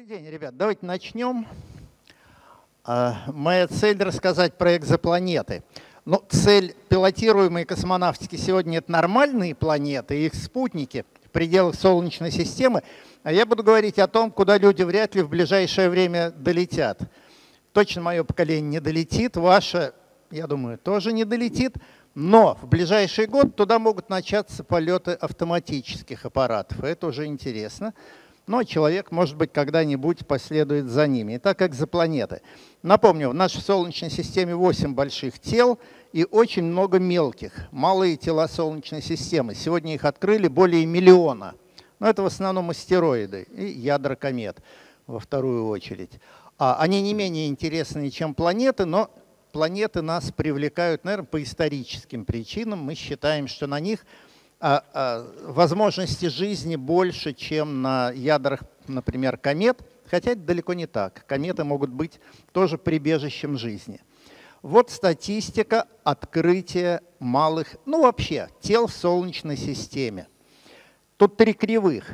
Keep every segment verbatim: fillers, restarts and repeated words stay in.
Добрый день, ребят. Давайте начнем. Моя цель — рассказать про экзопланеты. Но цель пилотируемой космонавтики сегодня — это нормальные планеты и их спутники в пределах Солнечной системы. А я буду говорить о том, куда люди вряд ли в ближайшее время долетят. Точно мое поколение не долетит, ваше, я думаю, тоже не долетит. Но в ближайший год туда могут начаться полеты автоматических аппаратов. Это уже интересно. Но человек, может быть, когда-нибудь последует за ними. Итак, экзопланеты. Напомню, в нашей Солнечной системе восемь больших тел и очень много мелких. Малые тела Солнечной системы. Сегодня их открыли более миллиона. Но это в основном астероиды и ядра комет во вторую очередь. Они не менее интересные, чем планеты, но планеты нас привлекают, наверное, по историческим причинам. Мы считаем, что на них возможности жизни больше, чем на ядрах, например, комет, хотя это далеко не так. Кометы могут быть тоже прибежищем жизни. Вот статистика открытия малых, ну вообще, тел в Солнечной системе. Тут три кривых.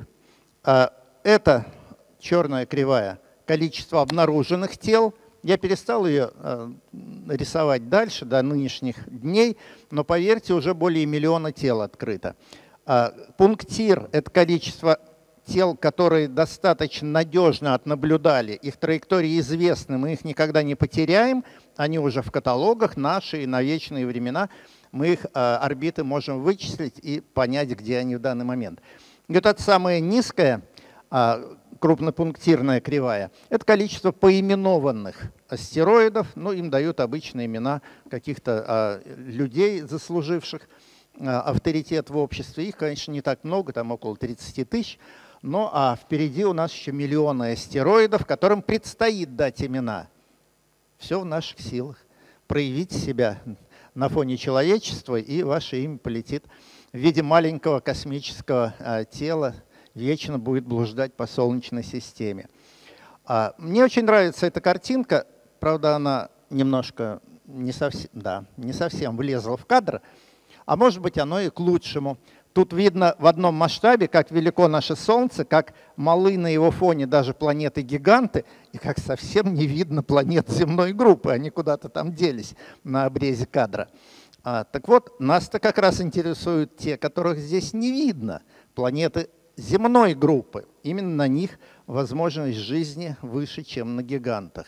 Это черная кривая, количество обнаруженных тел. Я перестал ее рисовать дальше, до нынешних дней, но, поверьте, уже более миллиона тел открыто. Пунктир – это количество тел, которые достаточно надежно отнаблюдали. Их траектории известны, мы их никогда не потеряем. Они уже в каталогах наши и на вечные времена. Мы их орбиты можем вычислить и понять, где они в данный момент. И вот это самое низкое, крупнопунктирная кривая, это количество поименованных астероидов. Ну, им дают обычные имена каких-то а, людей, заслуживших а, авторитет в обществе. Их, конечно, не так много, там около тридцати тысяч. Но а впереди у нас еще миллионы астероидов, которым предстоит дать имена. Все в наших силах. Проявить себя на фоне человечества, и ваше имя полетит в виде маленького космического а, тела, вечно будет блуждать по Солнечной системе. Мне очень нравится эта картинка, правда, она немножко не совсем, да, не совсем влезла в кадр, а может быть, оно и к лучшему. Тут видно в одном масштабе, как велико наше Солнце, как малы на его фоне даже планеты-гиганты, и как совсем не видно планет земной группы, они куда-то там делись на обрезе кадра. А, так вот, нас-то как раз интересуют те, которых здесь не видно, планеты земной группы. Именно на них возможность жизни выше, чем на гигантах.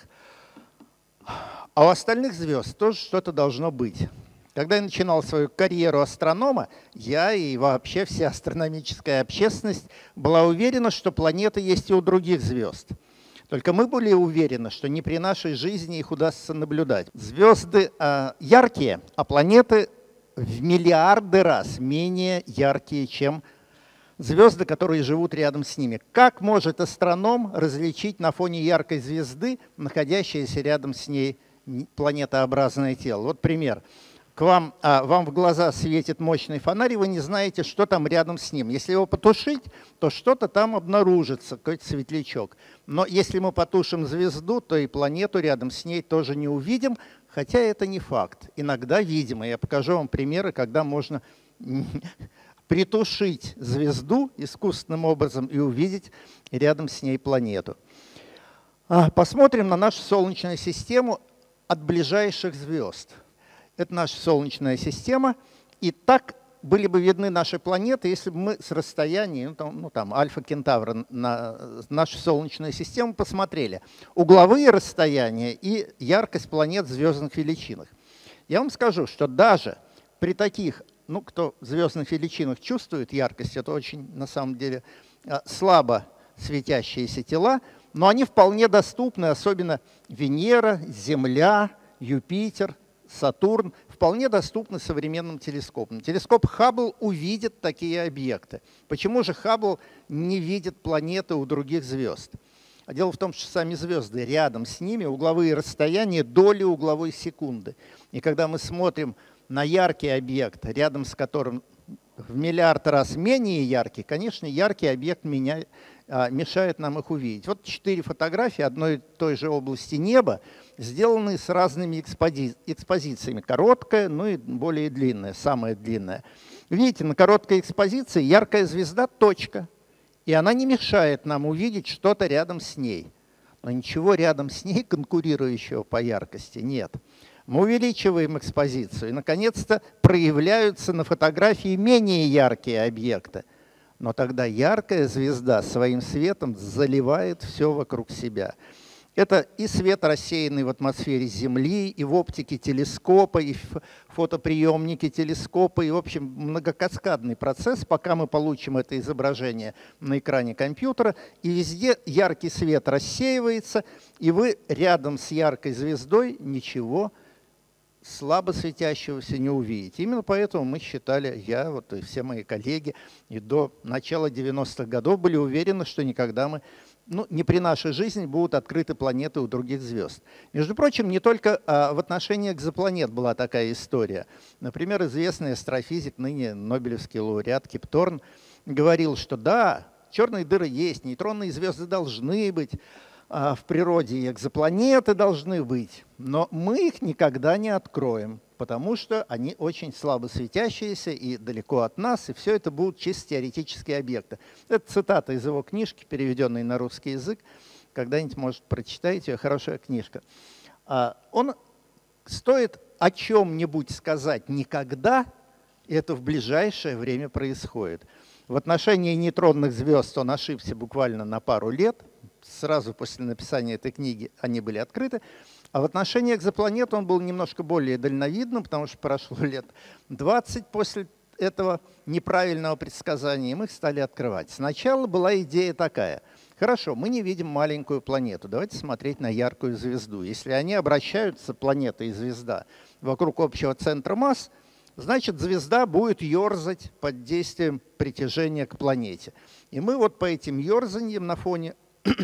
А у остальных звезд тоже что-то должно быть. Когда я начинал свою карьеру астронома, я и вообще вся астрономическая общественность была уверена, что планеты есть и у других звезд. Только мы были уверены, что не при нашей жизни их удастся наблюдать. Звезды э, яркие, а планеты в миллиарды раз менее яркие, чем звезды, которые живут рядом с ними. Как может астроном различить на фоне яркой звезды находящееся рядом с ней планетообразное тело? Вот пример. К вам, а, вам в глаза светит мощный фонарь, и вы не знаете, что там рядом с ним. Если его потушить, то что-то там обнаружится, какой-то светлячок. Но если мы потушим звезду, то и планету рядом с ней тоже не увидим, хотя это не факт. Иногда видимо. Я покажу вам примеры, когда можно притушить звезду искусственным образом и увидеть рядом с ней планету. Посмотрим на нашу Солнечную систему от ближайших звезд. Это наша Солнечная система. И так были бы видны наши планеты, если бы мы с расстояния, ну там, ну, там Альфа Кентавра, на нашу Солнечную систему посмотрели. Угловые расстояния и яркость планет в звездных величинах. Я вам скажу, что даже при таких, ну, кто в звездных величинах чувствует яркость, это очень, на самом деле, слабо светящиеся тела, но они вполне доступны, особенно Венера, Земля, Юпитер, Сатурн, вполне доступны современным телескопам. Телескоп Хаббл увидит такие объекты. Почему же Хаббл не видит планеты у других звезд? А дело в том, что сами звезды рядом с ними, угловые расстояния, доли угловой секунды. И когда мы смотрим на яркий объект, рядом с которым в миллиард раз менее яркий, конечно, яркий объект меня, а, мешает нам их увидеть. Вот четыре фотографии одной и той же области неба, сделанные с разными экспози экспозициями. Короткая, ну и более длинная, самая длинная. Видите, на короткой экспозиции яркая звезда – точка. И она не мешает нам увидеть что-то рядом с ней. Но ничего рядом с ней конкурирующего по яркости нет. Мы увеличиваем экспозицию, и, наконец-то, проявляются на фотографии менее яркие объекты. Но тогда яркая звезда своим светом заливает все вокруг себя. Это и свет, рассеянный в атмосфере Земли, и в оптике телескопа, и в фотоприемнике телескопа, и, в общем, многокаскадный процесс, пока мы получим это изображение на экране компьютера, и везде яркий свет рассеивается, и вы рядом с яркой звездой ничего слабо светящегося не увидите. Именно поэтому мы считали, я вот и все мои коллеги, и до начала девяностых годов были уверены, что никогда мы, ну, не при нашей жизни будут открыты планеты у других звезд. Между прочим, не только а, в отношении экзопланет была такая история. Например, известный астрофизик, ныне Нобелевский лауреат Кип Торн, говорил, что да, черные дыры есть, нейтронные звезды должны быть, в природе и экзопланеты должны быть, но мы их никогда не откроем, потому что они очень слабо светящиеся и далеко от нас, и все это будут чисто теоретические объекты. Это цитата из его книжки, переведенной на русский язык. Когда-нибудь, может, прочитаете ее, хорошая книжка. Он стоит о чем-нибудь сказать никогда, и это в ближайшее время происходит. В отношении нейтронных звезд он ошибся буквально на пару лет. Сразу после написания этой книги они были открыты. А в отношении экзопланет он был немножко более дальновидным, потому что прошло лет двадцать после этого неправильного предсказания, и мы их стали открывать. Сначала была идея такая. Хорошо, мы не видим маленькую планету. Давайте смотреть на яркую звезду. Если они обращаются, планета и звезда, вокруг общего центра масс, значит, звезда будет ерзать под действием притяжения к планете. И мы вот по этим ерзаньям на фоне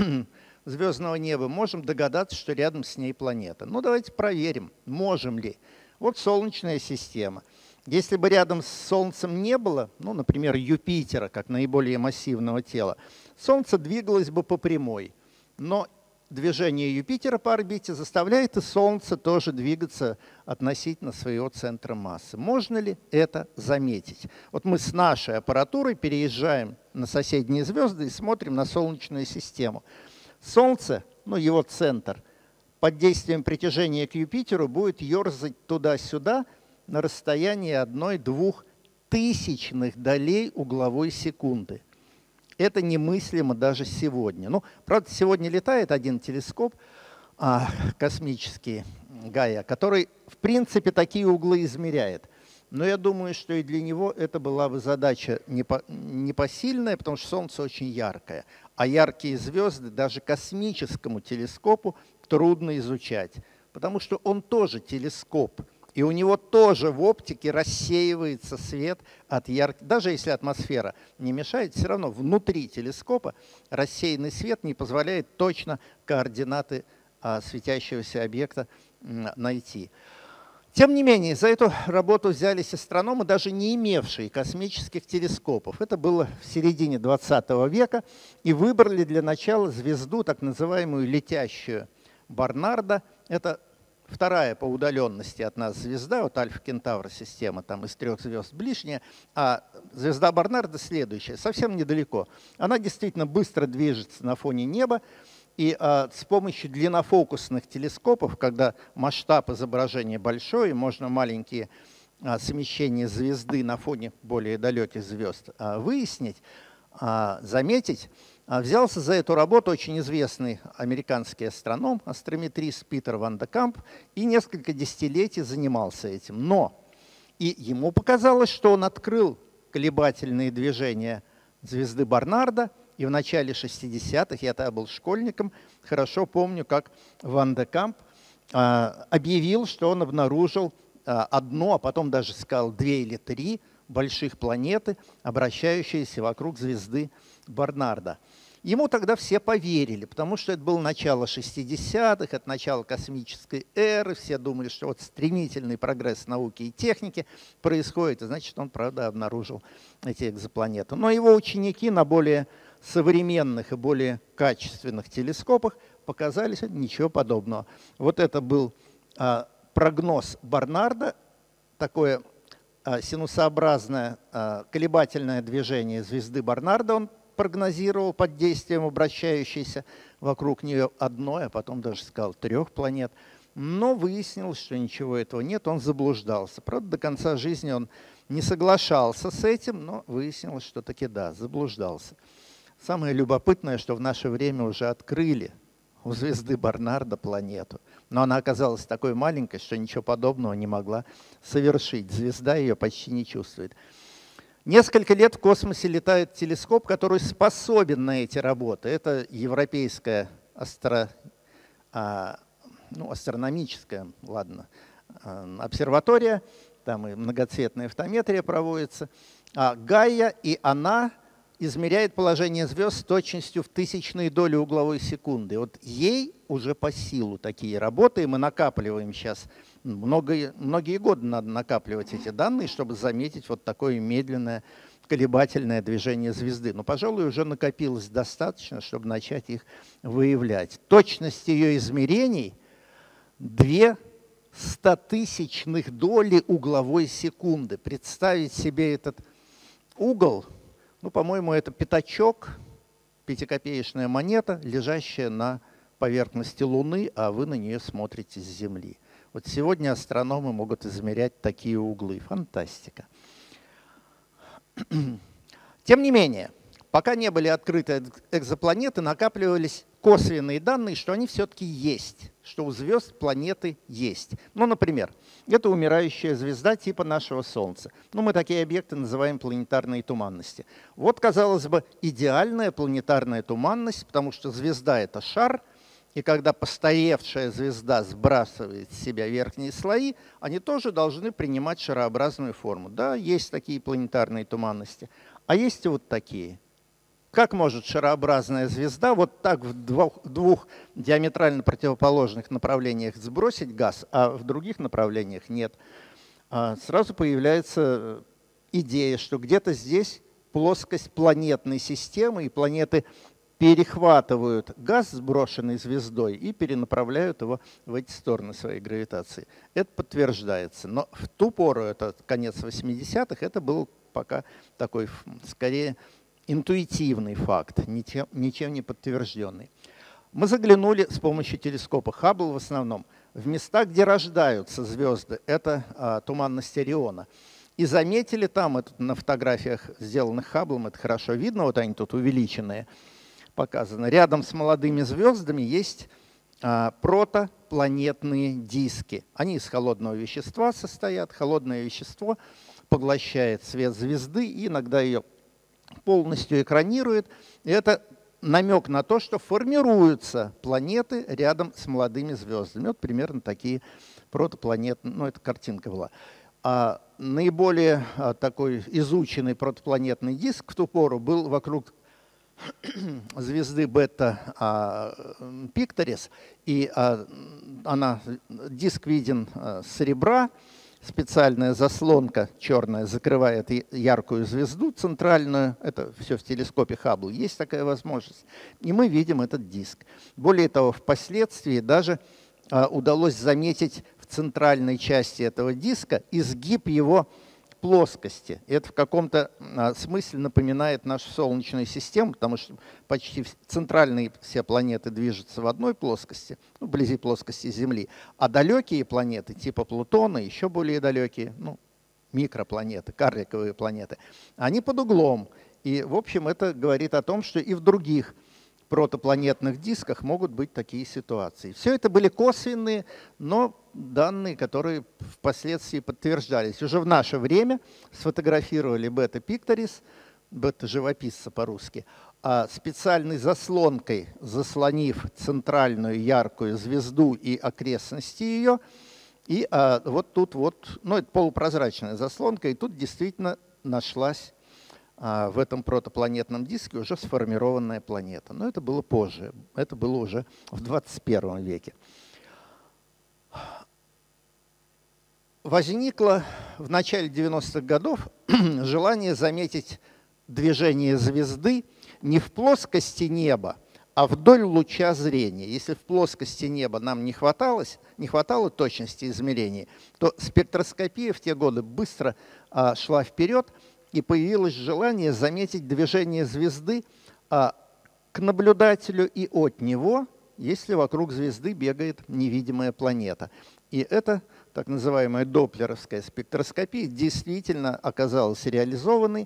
звездного неба можем догадаться, что рядом с ней планета. Ну, давайте проверим, можем ли. Вот Солнечная система. Если бы рядом с Солнцем не было, ну, например, Юпитера, как наиболее массивного тела, Солнце двигалось бы по прямой. Но движение Юпитера по орбите заставляет и Солнце тоже двигаться относительно своего центра массы. Можно ли это заметить? Вот мы с нашей аппаратурой переезжаем на соседние звезды и смотрим на Солнечную систему. Солнце, ну его центр, под действием притяжения к Юпитеру будет ерзать туда-сюда на расстоянии одной-двух тысячных долей угловой секунды. Это немыслимо даже сегодня. Ну, правда, сегодня летает один телескоп а, космический, Гайа, который, в принципе, такие углы измеряет. Но я думаю, что и для него это была бы задача непосильная, потому что Солнце очень яркое. А яркие звезды даже космическому телескопу трудно изучать, потому что он тоже телескоп. И у него тоже в оптике рассеивается свет от ярких. Даже если атмосфера не мешает, все равно внутри телескопа рассеянный свет не позволяет точно координаты а, светящегося объекта найти. Тем не менее, за эту работу взялись астрономы, даже не имевшие космических телескопов. Это было в середине двадцатого века. И выбрали для начала звезду, так называемую летящую Барнарда. Это вторая по удаленности от нас звезда, вот Альфа-Кентавра система, там из трех звезд ближняя, а звезда Барнарда следующая, совсем недалеко. Она действительно быстро движется на фоне неба, и а, с помощью длиннофокусных телескопов, когда масштаб изображения большой, можно маленькие а, смещения звезды на фоне более далеких звезд а, выяснить, а, заметить. Взялся за эту работу очень известный американский астроном, астрометрист Питер Ван де Камп, и несколько десятилетий занимался этим. Но и ему показалось, что он открыл колебательные движения звезды Барнарда, и в начале шестидесятых, я тогда был школьником, хорошо помню, как Ван де Камп а, объявил, что он обнаружил а, одну, а потом даже сказал две или три больших планеты, обращающиеся вокруг звезды Барнарда. Ему тогда все поверили, потому что это было начало шестидесятых, это начало космической эры, все думали, что вот стремительный прогресс науки и техники происходит, и значит, он, правда, обнаружил эти экзопланеты. Но его ученики на более современных и более качественных телескопах показали ничего подобного. Вот это был а, прогноз Барнарда, такое а, синусообразное а, колебательное движение звезды Барнарда он спрогнозировал под действием обращающейся вокруг нее одной, а потом даже сказал трех планет. Но выяснилось, что ничего этого нет, он заблуждался. Правда, до конца жизни он не соглашался с этим, но выяснилось, что таки да, заблуждался. Самое любопытное, что в наше время уже открыли у звезды Барнарда планету. Но она оказалась такой маленькой, что ничего подобного не могла совершить. Звезда ее почти не чувствует. Несколько лет в космосе летает телескоп, который способен на эти работы. Это европейская астро... ну, астрономическая, ладно, обсерватория, там и многоцветная фотометрия проводится. А Гайя, и она измеряет положение звезд с точностью в тысячные доли угловой секунды. Вот ей уже по силу такие работы, и мы накапливаем сейчас. Много, многие годы надо накапливать эти данные, чтобы заметить вот такое медленное колебательное движение звезды. Но, пожалуй, уже накопилось достаточно, чтобы начать их выявлять. Точность ее измерений две стотысячных доли угловой секунды. Представить себе этот угол, ну, по-моему, это пятачок, пятикопеечная монета, лежащая на поверхности Луны, а вы на нее смотрите с Земли. Вот сегодня астрономы могут измерять такие углы. Фантастика. Тем не менее, пока не были открыты экзопланеты, накапливались косвенные данные, что они все-таки есть, что у звезд планеты есть. Ну, например, это умирающая звезда типа нашего Солнца. Ну, мы такие объекты называем планетарные туманности. Вот, казалось бы, идеальная планетарная туманность, потому что звезда — это шар, и когда постаревшая звезда сбрасывает с себя верхние слои, они тоже должны принимать шарообразную форму. Да, есть такие планетарные туманности, а есть и вот такие. Как может шарообразная звезда вот так в двух, двух диаметрально противоположных направлениях сбросить газ, а в других направлениях нет? Сразу появляется идея, что где-то здесь плоскость планетной системы, и планеты перехватывают газ, сброшенный звездой, и перенаправляют его в эти стороны своей гравитации. Это подтверждается. Но в ту пору, это конец восьмидесятых, это был пока такой, скорее, интуитивный факт, ничем, ничем не подтвержденный. Мы заглянули с помощью телескопа Хаббл в основном в места, где рождаются звезды. Это а, туманность Ориона. И заметили там, это на фотографиях, сделанных Хабблом, это хорошо видно, вот они тут увеличенные, показано. Рядом с молодыми звездами есть а, протопланетные диски. Они из холодного вещества состоят. Холодное вещество поглощает свет звезды и иногда ее полностью экранирует. И это намек на то, что формируются планеты рядом с молодыми звездами. Вот примерно такие протопланетные, ну это картинка была. А наиболее а, такой изученный протопланетный диск в ту пору был вокруг звезды Бета а, Пикторис. И а, она, диск виден а, с ребра. Специальная заслонка черная закрывает яркую звезду центральную. Это все в телескопе Хаббл. Есть такая возможность. И мы видим этот диск. Более того, впоследствии даже а, удалось заметить в центральной части этого диска изгиб его плоскости. Это в каком-то а, смысле напоминает нашу Солнечную систему, потому что почти центральные все планеты движутся в одной плоскости, ну, вблизи плоскости Земли, а далекие планеты, типа Плутона, еще более далекие, ну, микропланеты, карликовые планеты, они под углом. И, в общем, это говорит о том, что и в других протопланетных дисках могут быть такие ситуации. Все это были косвенные, но данные, которые впоследствии подтверждались. Уже в наше время сфотографировали Бета Пикторис, Бета живописца по-русски, а специальной заслонкой заслонив центральную яркую звезду и окрестности ее. И а, вот тут вот, ну это полупрозрачная заслонка, и тут действительно нашлась в этом протопланетном диске уже сформированная планета. Но это было позже, это было уже в двадцать первом веке. Возникло в начале девяностых годов желание заметить движение звезды не в плоскости неба, а вдоль луча зрения. Если в плоскости неба нам не хватало, не хватало точности измерений, то спектроскопия в те годы быстро а, шла вперед, и появилось желание заметить движение звезды а, к наблюдателю и от него, если вокруг звезды бегает невидимая планета. И это так называемая доплеровская спектроскопия действительно оказалась реализованной.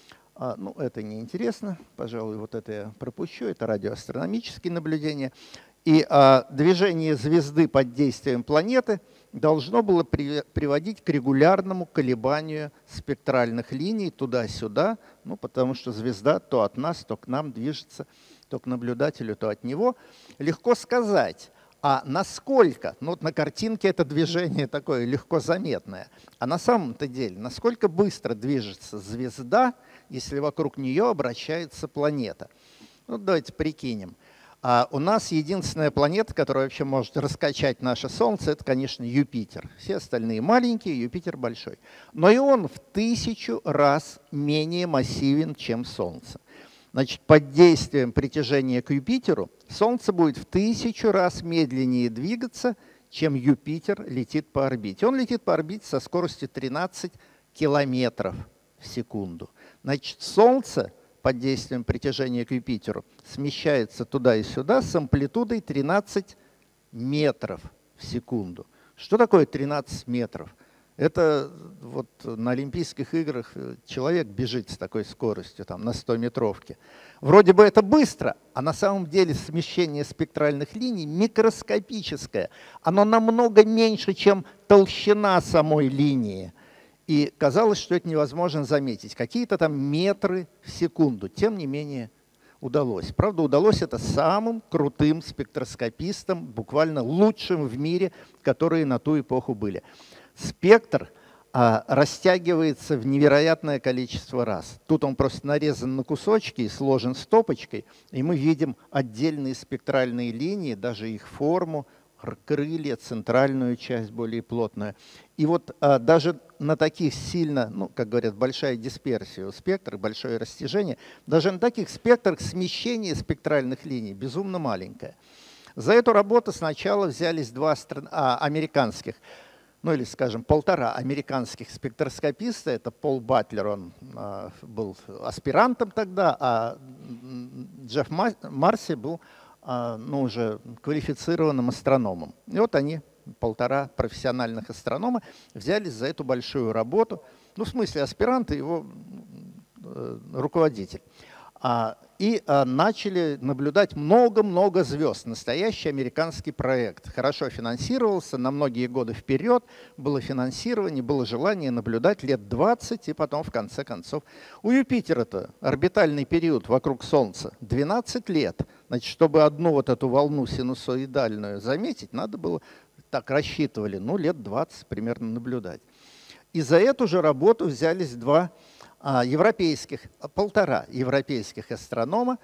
А, ну, это неинтересно, пожалуй, вот это я пропущу, это радиоастрономические наблюдения. И а, движение звезды под действием планеты должно было при, приводить к регулярному колебанию спектральных линий туда-сюда, ну, потому что звезда то от нас, то к нам движется, то к наблюдателю, то от него. Легко сказать, а насколько, ну вот на картинке это движение такое легко заметное, а на самом-то деле, насколько быстро движется звезда, если вокруг нее обращается планета. Ну, давайте прикинем. А у нас единственная планета, которая вообще может раскачать наше Солнце, это, конечно, Юпитер. Все остальные маленькие, Юпитер большой. Но и он в тысячу раз менее массивен, чем Солнце. Значит, под действием притяжения к Юпитеру Солнце будет в тысячу раз медленнее двигаться, чем Юпитер летит по орбите. Он летит по орбите со скоростью тринадцать километров в секунду. Значит, Солнце под действием притяжения к Юпитеру смещается туда и сюда с амплитудой тринадцать метров в секунду. Что такое тринадцать метров? Это вот на Олимпийских играх человек бежит с такой скоростью, там, на стометровке. Вроде бы это быстро, а на самом деле смещение спектральных линий микроскопическое. Оно намного меньше, чем толщина самой линии. И казалось, что это невозможно заметить. Какие-то там метры в секунду. Тем не менее, удалось. Правда, удалось это самым крутым спектроскопистам, буквально лучшим в мире, которые на ту эпоху были. Спектр а, растягивается в невероятное количество раз. Тут он просто нарезан на кусочки и сложен стопочкой, и мы видим отдельные спектральные линии, даже их форму, крылья, центральную часть более плотную. И вот а, даже на таких сильно, ну, как говорят, большая дисперсия у спектра, большое растяжение, даже на таких спектрах смещение спектральных линий безумно маленькое. За эту работу сначала взялись два а, американских, ну или, скажем, полтора американских спектроскописта. Это Пол Батлер, он а, был аспирантом тогда, а Джефф Марси был а, ну, уже квалифицированным астрономом. И вот они, полтора профессиональных астронома, взялись за эту большую работу. Ну, в смысле, аспирант и его э, руководитель. А, и а, начали наблюдать много-много звезд. Настоящий американский проект. Хорошо финансировался на многие годы вперед. Было финансирование, было желание наблюдать лет двадцать, и потом, в конце концов, у Юпитера-то орбитальный период вокруг Солнца двенадцать лет. Значит, чтобы одну вот эту волну синусоидальную заметить, надо было, так рассчитывали, ну, лет двадцать примерно наблюдать. И за эту же работу взялись два европейских, полтора европейских астронома.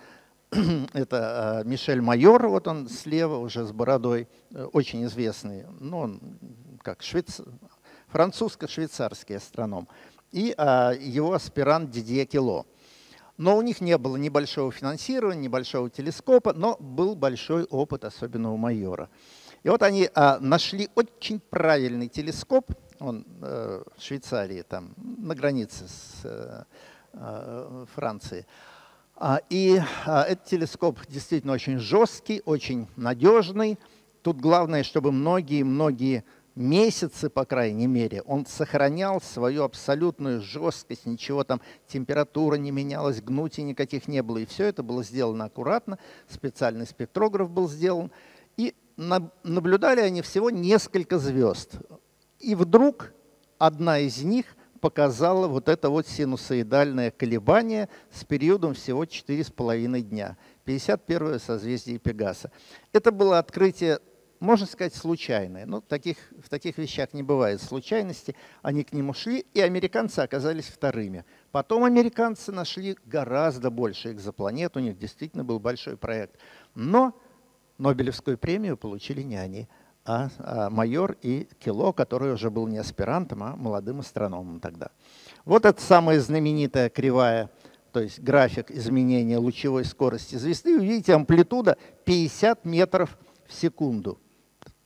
Это Мишель Майор, вот он слева уже с бородой, очень известный, ну, он как швейц... французско-швейцарский астроном, и а, его аспирант Дидье Кело. Но у них не было ни большого финансирования, ни большого телескопа, но был большой опыт, особенно у Майора. И вот они а, нашли очень правильный телескоп, он э, в Швейцарии, там, на границе с э, э, Францией. А, и а, этот телескоп действительно очень жесткий, очень надежный. Тут главное, чтобы многие-многие месяцы, по крайней мере, он сохранял свою абсолютную жесткость, ничего там, температура не менялась, гнутий никаких не было. И все это было сделано аккуратно, специальный спектрограф был сделан. И на, наблюдали они всего несколько звезд. И вдруг одна из них показала вот это вот синусоидальное колебание с периодом всего четыре с половиной дня. пятьдесят первое созвездие Пегаса. Это было открытие, можно сказать, случайное. Но таких, в таких вещах не бывает случайности. Они к нему шли, и американцы оказались вторыми. Потом американцы нашли гораздо больше экзопланет. У них действительно был большой проект. Но Нобелевскую премию получили не они, а, а Майор и Кело, который уже был не аспирантом, а молодым астрономом тогда. Вот это самая знаменитая кривая, то есть график изменения лучевой скорости звезды. Вы видите, амплитуда пятьдесят метров в секунду.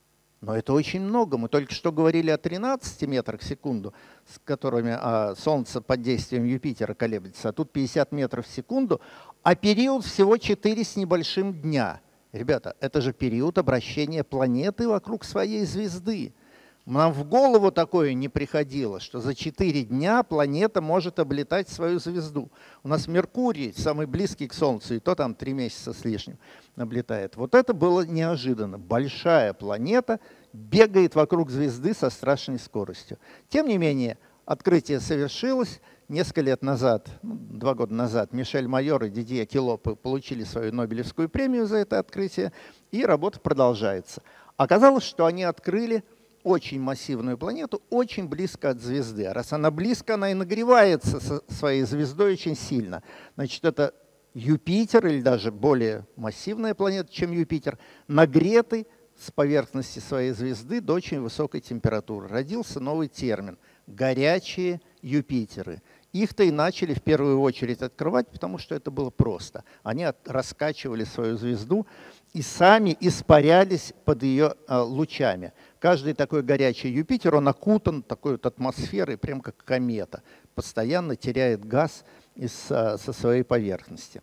Но это очень много. Мы только что говорили о тринадцати метрах в секунду, с которыми а, Солнце под действием Юпитера колеблется, а тут пятьдесят метров в секунду, а период всего четыре с небольшим дня. Ребята, это же период обращения планеты вокруг своей звезды. Нам в голову такое не приходило, что за четыре дня планета может облетать свою звезду. У нас Меркурий, самый близкий к Солнцу, и то там три месяца с лишним облетает. Вот это было неожиданно. Большая планета бегает вокруг звезды со страшной скоростью. Тем не менее, открытие совершилось. Несколько лет назад, два года назад, Мишель Майор и Дидье Кило получили свою Нобелевскую премию за это открытие, и работа продолжается. Оказалось, что они открыли очень массивную планету, очень близко от звезды. А раз она близко, она и нагревается со своей звездой очень сильно. Значит, это Юпитер, или даже более массивная планета, чем Юпитер, нагретый с поверхности своей звезды до очень высокой температуры. Родился новый термин – горячие Юпитеры. Их-то и начали в первую очередь открывать, потому что это было просто. Они от, раскачивали свою звезду и сами испарялись под ее а, лучами. Каждый такой горячий Юпитер, он окутан такой вот атмосферой, прям как комета. Постоянно теряет газ из, а, со своей поверхности.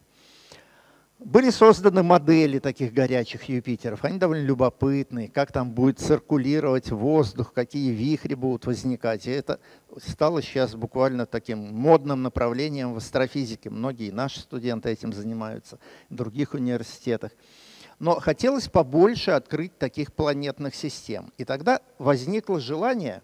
Были созданы модели таких горячих Юпитеров. Они довольно любопытные, как там будет циркулировать воздух, какие вихри будут возникать. И это стало сейчас буквально таким модным направлением в астрофизике. Многие наши студенты этим занимаются, в других университетах. Но хотелось побольше открыть таких планетных систем. И тогда возникло желание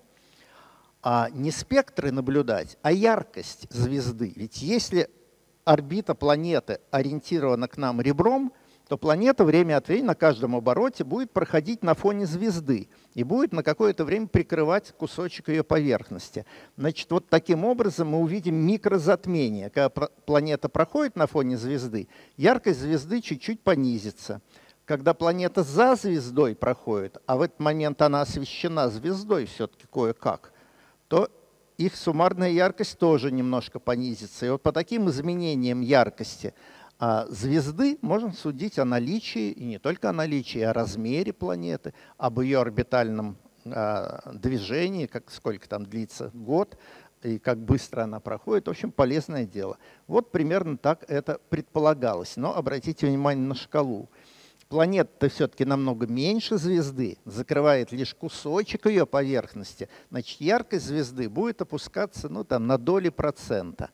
а, не спектры наблюдать, а яркость звезды. Ведь если орбита планеты ориентирована к нам ребром, то планета время от времени на каждом обороте будет проходить на фоне звезды и будет на какое-то время прикрывать кусочек ее поверхности. Значит, вот таким образом мы увидим микрозатмение. Когда планета проходит на фоне звезды, яркость звезды чуть-чуть понизится. Когда планета за звездой проходит, а в этот момент она освещена звездой все-таки кое-как, то их суммарная яркость тоже немножко понизится. И вот по таким изменениям яркости а, звезды можно судить о наличии, и не только о наличии, а о размере планеты, об ее орбитальном а, движении, как, сколько там длится год, и как быстро она проходит. В общем, полезное дело. Вот примерно так это предполагалось. Но обратите внимание на шкалу. Планета-то все-таки намного меньше звезды, закрывает лишь кусочек ее поверхности. Значит, яркость звезды будет опускаться ну, там, на доли процента.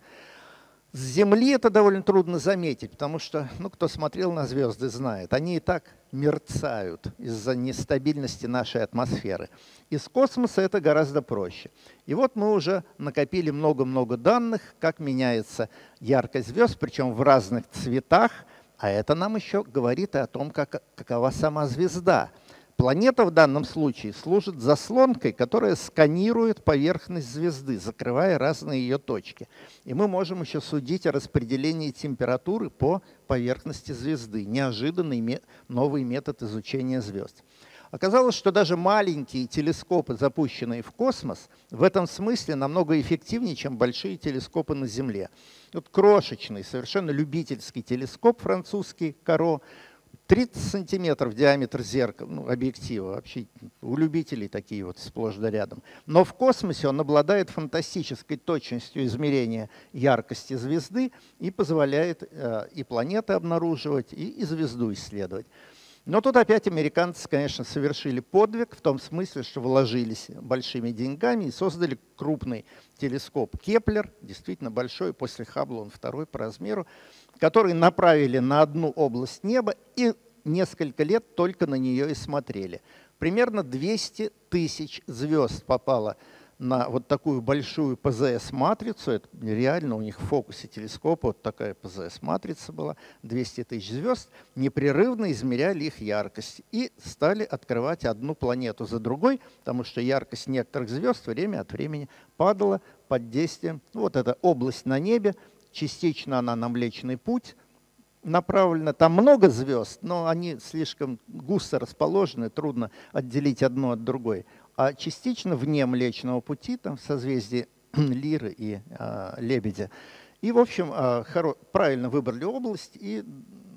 С Земли это довольно трудно заметить, потому что, ну, кто смотрел на звезды, знает, они и так мерцают из-за нестабильности нашей атмосферы. Из космоса это гораздо проще. И вот мы уже накопили много-много данных, как меняется яркость звезд, причем в разных цветах. А это нам еще говорит и о том, как, какова сама звезда. Планета в данном случае служит заслонкой, которая сканирует поверхность звезды, закрывая разные ее точки. И мы можем еще судить о распределении температуры по поверхности звезды. Неожиданный новый метод изучения звезд. Оказалось, что даже маленькие телескопы, запущенные в космос, в этом смысле намного эффективнее, чем большие телескопы на Земле. Вот крошечный, совершенно любительский телескоп французский Каро, тридцать сантиметров диаметр зеркала, ну, объектива, вообще у любителей такие вот сплошь да рядом. Но в космосе он обладает фантастической точностью измерения яркости звезды и позволяет э, и планеты обнаруживать, и, и звезду исследовать. Но тут опять американцы, конечно, совершили подвиг в том смысле, что вложились большими деньгами и создали крупный телескоп Кеплер, действительно большой, после Хаббла он второй по размеру, который направили на одну область неба и несколько лет только на нее и смотрели. Примерно двести тысяч звезд попало на вот такую большую пэ зэ эс-матрицу. Это реально у них в фокусе телескопа вот такая пэ зэ эс-матрица была. двести тысяч звезд. Непрерывно измеряли их яркость. И стали открывать одну планету за другой, потому что яркость некоторых звезд время от времени падала под действием. Вот эта область на небе. Частично она на Млечный Путь направлена. Там много звезд, но они слишком густо расположены, трудно отделить одно от другой. А частично вне Млечного Пути, там в созвездии Лиры и э, Лебедя. И, в общем, э, хоро... правильно выбрали область и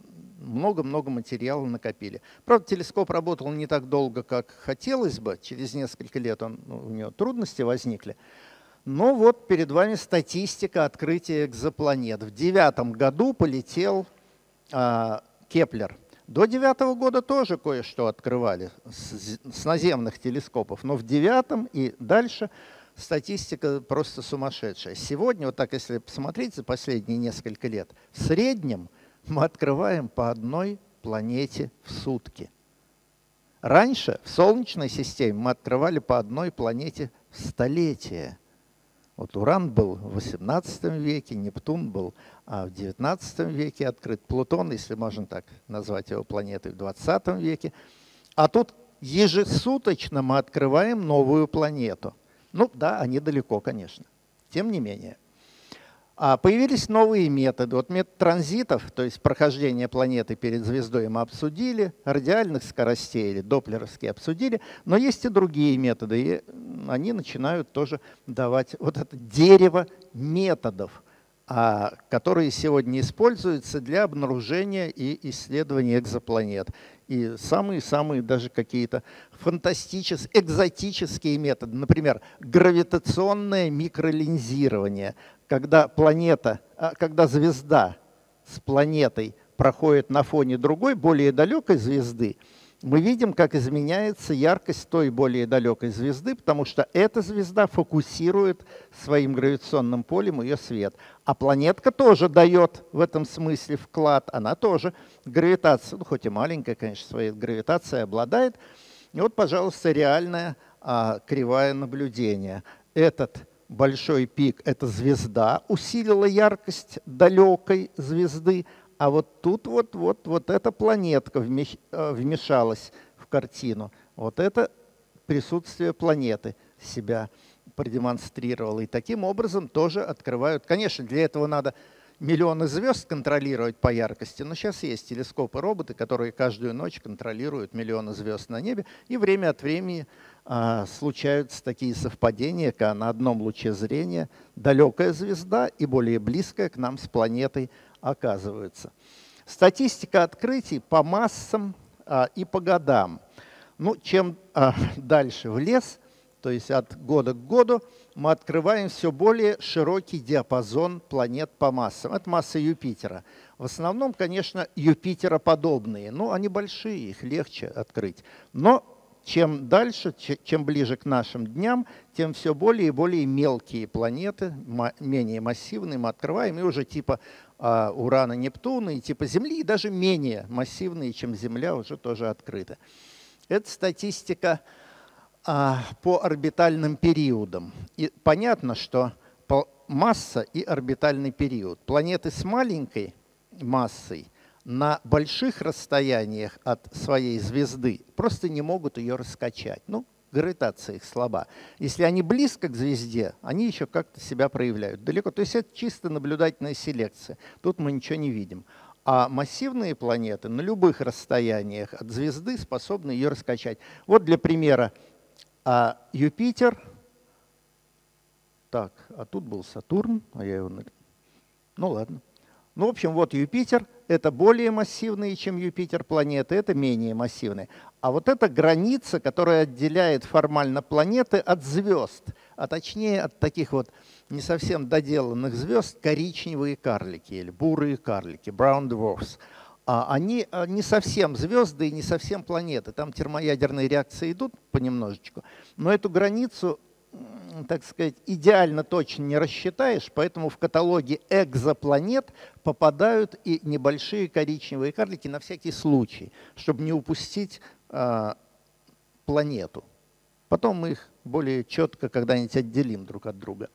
много-много материала накопили. Правда, телескоп работал не так долго, как хотелось бы. Через несколько лет он, ну, у него трудности возникли. Но вот перед вами статистика открытия экзопланет. В девятом году полетел а, Кеплер. До девятого года тоже кое-что открывали с, с наземных телескопов. Но в девятом и дальше статистика просто сумасшедшая. Сегодня, вот так если посмотреть за последние несколько лет, в среднем мы открываем по одной планете в сутки. Раньше в Солнечной системе мы открывали по одной планете в столетие. Вот Уран был в восемнадцатом веке, Нептун был а в девятнадцатом веке открыт, Плутон, если можно так назвать его планетой, в двадцатом веке. А тут ежесуточно мы открываем новую планету. Ну да, они далеко, конечно, тем не менее. А появились новые методы. Вот метод транзитов, то есть прохождение планеты перед звездой, мы обсудили, радиальных скоростей или доплеровские обсудили, но есть и другие методы, и они начинают тоже давать вот это дерево методов, которые сегодня используются для обнаружения и исследования экзопланет. И самые-самые даже какие-то фантастические, экзотические методы, например, гравитационное микролинзирование, когда планета, когда звезда с планетой проходит на фоне другой, более далекой звезды, мы видим, как изменяется яркость той более далекой звезды, потому что эта звезда фокусирует своим гравитационным полем ее свет. А планетка тоже дает в этом смысле вклад, она тоже гравитацию, ну хоть и маленькая, конечно, своей гравитацией обладает. И вот, пожалуйста, реальное а, кривая наблюдения. Этот большой пик – это звезда, усилила яркость далекой звезды, а вот тут вот, вот, вот эта планетка вмешалась в картину. Вот это присутствие планеты себя продемонстрировало. И таким образом тоже открывают. Конечно, для этого надо миллионы звезд контролировать по яркости, но сейчас есть телескопы-роботы, которые каждую ночь контролируют миллионы звезд на небе, и время от времени а, случаются такие совпадения, когда на одном луче зрения далекая звезда и более близкая к нам с планетой оказывается. Статистика открытий по массам а, и по годам. Ну, чем а, дальше в лес, то есть от года к году, мы открываем все более широкий диапазон планет по массам. Это масса Юпитера. В основном, конечно, Юпитероподобные. Ну, они большие, их легче открыть. Но чем дальше, чем ближе к нашим дням, тем все более и более мелкие планеты, менее массивные мы открываем, и уже типа а, Урана, Нептуна, и типа Земли, и даже менее массивные, чем Земля, уже тоже открыты. Это статистика а, по орбитальным периодам. И понятно, что масса и орбитальный период. Планеты с маленькой массой на больших расстояниях от своей звезды просто не могут ее раскачать. Ну, гравитация их слаба. Если они близко к звезде, они еще как-то себя проявляют. Далеко. То есть это чисто наблюдательная селекция. Тут мы ничего не видим. А массивные планеты на любых расстояниях от звезды способны ее раскачать. Вот для примера а Юпитер. Так, а тут был Сатурн. А я его... Ну ладно. Ну, в общем, вот Юпитер – это более массивные, чем Юпитер, планеты, это менее массивные. А вот эта граница, которая отделяет формально планеты от звезд, а точнее от таких вот не совсем доделанных звезд, коричневые карлики или бурые карлики, brown dwarfs. А они не совсем звезды и не совсем планеты. Там термоядерные реакции идут понемножечку, но эту границу, так сказать, идеально точно не рассчитаешь, поэтому в каталоге экзопланет попадают и небольшие коричневые карлики на всякий случай, чтобы не упустить а, планету. Потом мы их более четко когда-нибудь отделим друг от друга.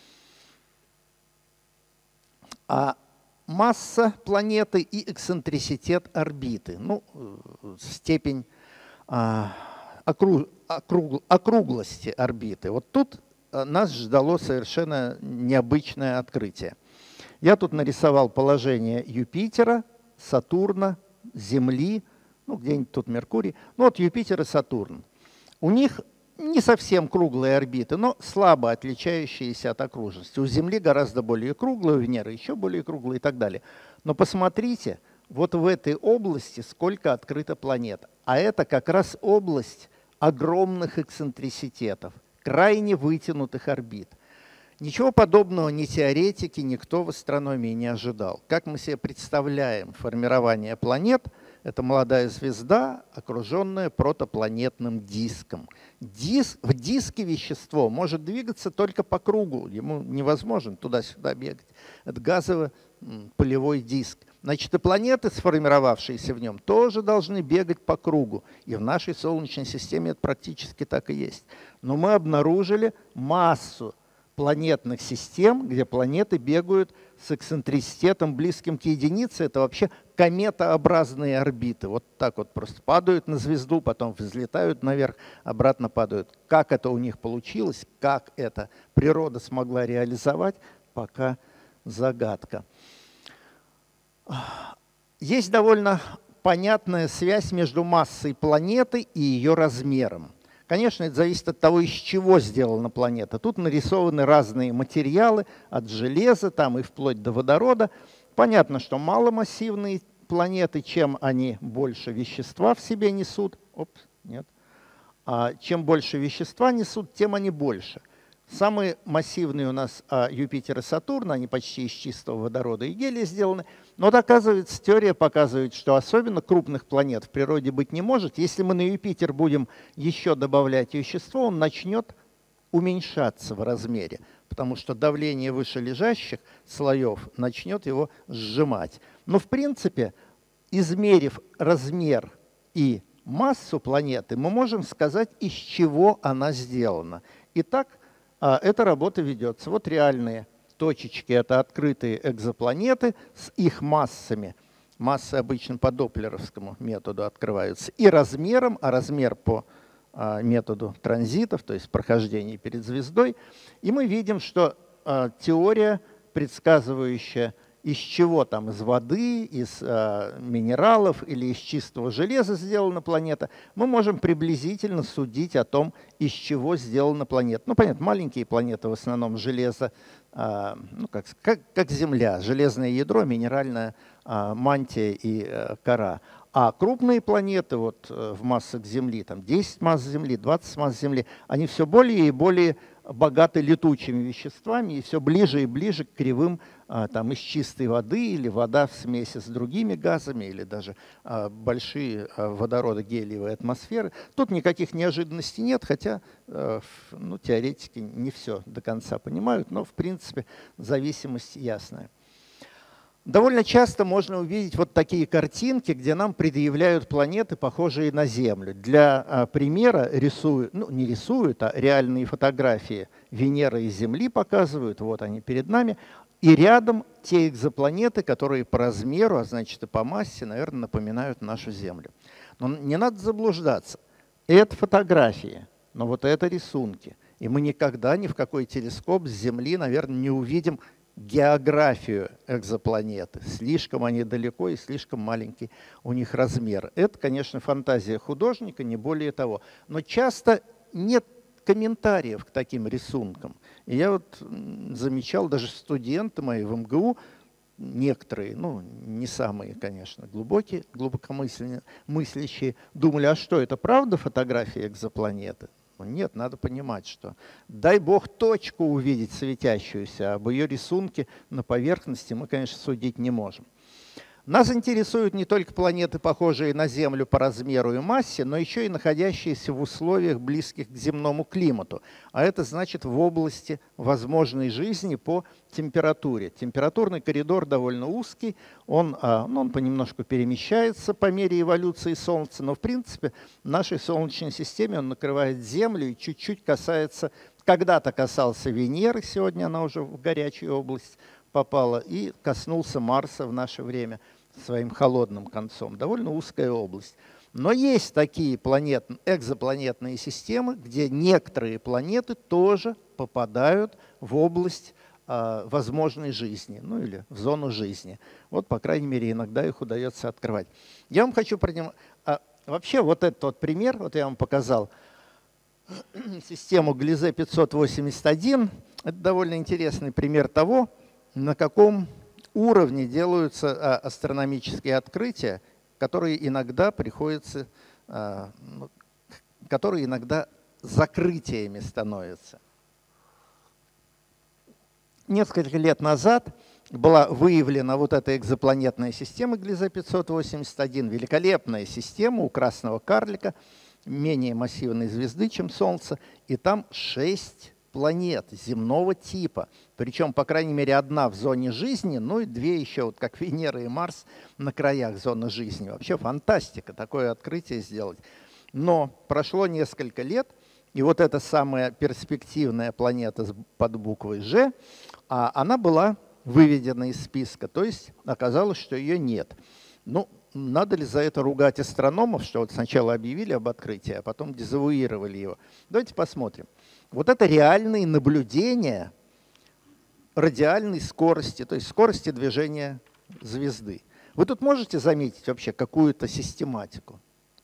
А масса планеты и эксцентриситет орбиты, ну, степень а, округ, округ, округлости орбиты. Вот тут нас ждало совершенно необычное открытие. Я тут нарисовал положение Юпитера, Сатурна, Земли, ну где-нибудь тут Меркурий. Ну вот Юпитер и Сатурн. У них не совсем круглые орбиты, но слабо отличающиеся от окружности. У Земли гораздо более круглые, у Венеры еще более круглые и так далее. Но посмотрите, вот в этой области сколько открыто планет. А это как раз область огромных эксцентриситетов, крайне вытянутых орбит. Ничего подобного ни теоретики, никто в астрономии не ожидал. Как мы себе представляем формирование планет? Это молодая звезда, окруженная протопланетным диском. Диск, в диске вещество может двигаться только по кругу, ему невозможно туда-сюда бегать. Это газово-полевой диск. Значит, и планеты, сформировавшиеся в нем, тоже должны бегать по кругу. И в нашей Солнечной системе это практически так и есть. Но мы обнаружили массу планетных систем, где планеты бегают с эксцентриситетом, близким к единице. Это вообще кометообразные орбиты. Вот так вот просто падают на звезду, потом взлетают наверх, обратно падают. Как это у них получилось, как это природа смогла реализовать, пока загадка. Есть довольно понятная связь между массой планеты и ее размером. Конечно, это зависит от того, из чего сделана планета. Тут нарисованы разные материалы, от железа там и вплоть до водорода. Понятно, что маломассивные планеты, чем они больше вещества в себе несут, опс, нет. А чем больше вещества несут, тем они больше. Самые массивные у нас а, Юпитер и Сатурн, они почти из чистого водорода и гелия сделаны. Но вот, оказывается, теория показывает, что особенно крупных планет в природе быть не может. Если мы на Юпитер будем еще добавлять вещество, он начнет уменьшаться в размере, потому что давление вышележащих слоев начнет его сжимать. Но в принципе, измерив размер и массу планеты, мы можем сказать, из чего она сделана. Итак, эта работа ведется. Вот реальные точечки – это открытые экзопланеты с их массами. Массы обычно по доплеровскому методу открываются. И размером, а размер по а, методу транзитов, то есть прохождения перед звездой. И мы видим, что а, теория, предсказывающая, из чего там, из воды, из а, минералов или из чистого железа сделана планета, мы можем приблизительно судить о том, из чего сделана планета. Ну, понятно, маленькие планеты в основном железо, а, ну, как, как, как Земля, железное ядро, минеральная а, мантия и а, кора. А крупные планеты вот, в массах Земли, там десять масс Земли, двадцать масс Земли, они все более и более богаты летучими веществами и все ближе и ближе к кривым а, там, из чистой воды или вода в смеси с другими газами или даже а, большие а, водородо-гелиевые атмосферы. Тут никаких неожиданностей нет, хотя а, ну, теоретики не все до конца понимают, но в принципе зависимость ясная. Довольно часто можно увидеть вот такие картинки, где нам предъявляют планеты, похожие на Землю. Для а, примера рисуют, ну не рисуют, а реальные фотографии Венеры и Земли показывают, вот они перед нами. И рядом те экзопланеты, которые по размеру, а значит и по массе, наверное, напоминают нашу Землю. Но не надо заблуждаться. Это фотографии, но вот это рисунки. И мы никогда ни в какой телескоп с Земли, наверное, не увидим географию экзопланеты. Слишком они далеко и слишком маленький у них размер. Это, конечно, фантазия художника, не более того. Но часто нет комментариев к таким рисункам. И я вот замечал, даже студенты мои в эм гэ у, некоторые, ну не самые, конечно, глубокие, глубокомыслящие, думали, а что, это правда фотография экзопланеты? Нет, надо понимать, что дай бог точку увидеть светящуюся, об ее рисунке на поверхности мы, конечно, судить не можем. Нас интересуют не только планеты, похожие на Землю по размеру и массе, но еще и находящиеся в условиях, близких к земному климату. А это значит в области возможной жизни по температуре. Температурный коридор довольно узкий, он, ну, он понемножку перемещается по мере эволюции Солнца, но в принципе в нашей Солнечной системе он накрывает Землю и чуть-чуть касается, когда-то касался Венеры, сегодня она уже в горячую область попала, и коснулся Марса в наше время своим холодным концом. Довольно узкая область. Но есть такие планет, экзопланетные системы, где некоторые планеты тоже попадают в область э, возможной жизни, ну или в зону жизни. Вот, по крайней мере, иногда их удается открывать. Я вам хочу продемонстрировать. А, вообще, вот этот вот пример, вот я вам показал систему Gliese пятьсот восемьдесят один. Это довольно интересный пример того, на каком уровне делаются астрономические открытия, которые иногда приходится, которые иногда закрытиями становятся. Несколько лет назад была выявлена вот эта экзопланетная система Gliese пятьсот восемьдесят один, великолепная система у красного карлика, менее массивной звезды, чем Солнце, и там шесть планет земного типа. Причем, по крайней мере, одна в зоне жизни, ну и две еще, вот как Венера и Марс, на краях зоны жизни. Вообще фантастика, такое открытие сделать. Но прошло несколько лет, и вот эта самая перспективная планета под буквой Ж, она была выведена из списка, то есть оказалось, что ее нет. Ну, надо ли за это ругать астрономов, что вот сначала объявили об открытии, а потом дезавуировали его? Давайте посмотрим. Вот это реальные наблюдения радиальной скорости, то есть скорости движения звезды. Вы тут можете заметить вообще какую-то систематику?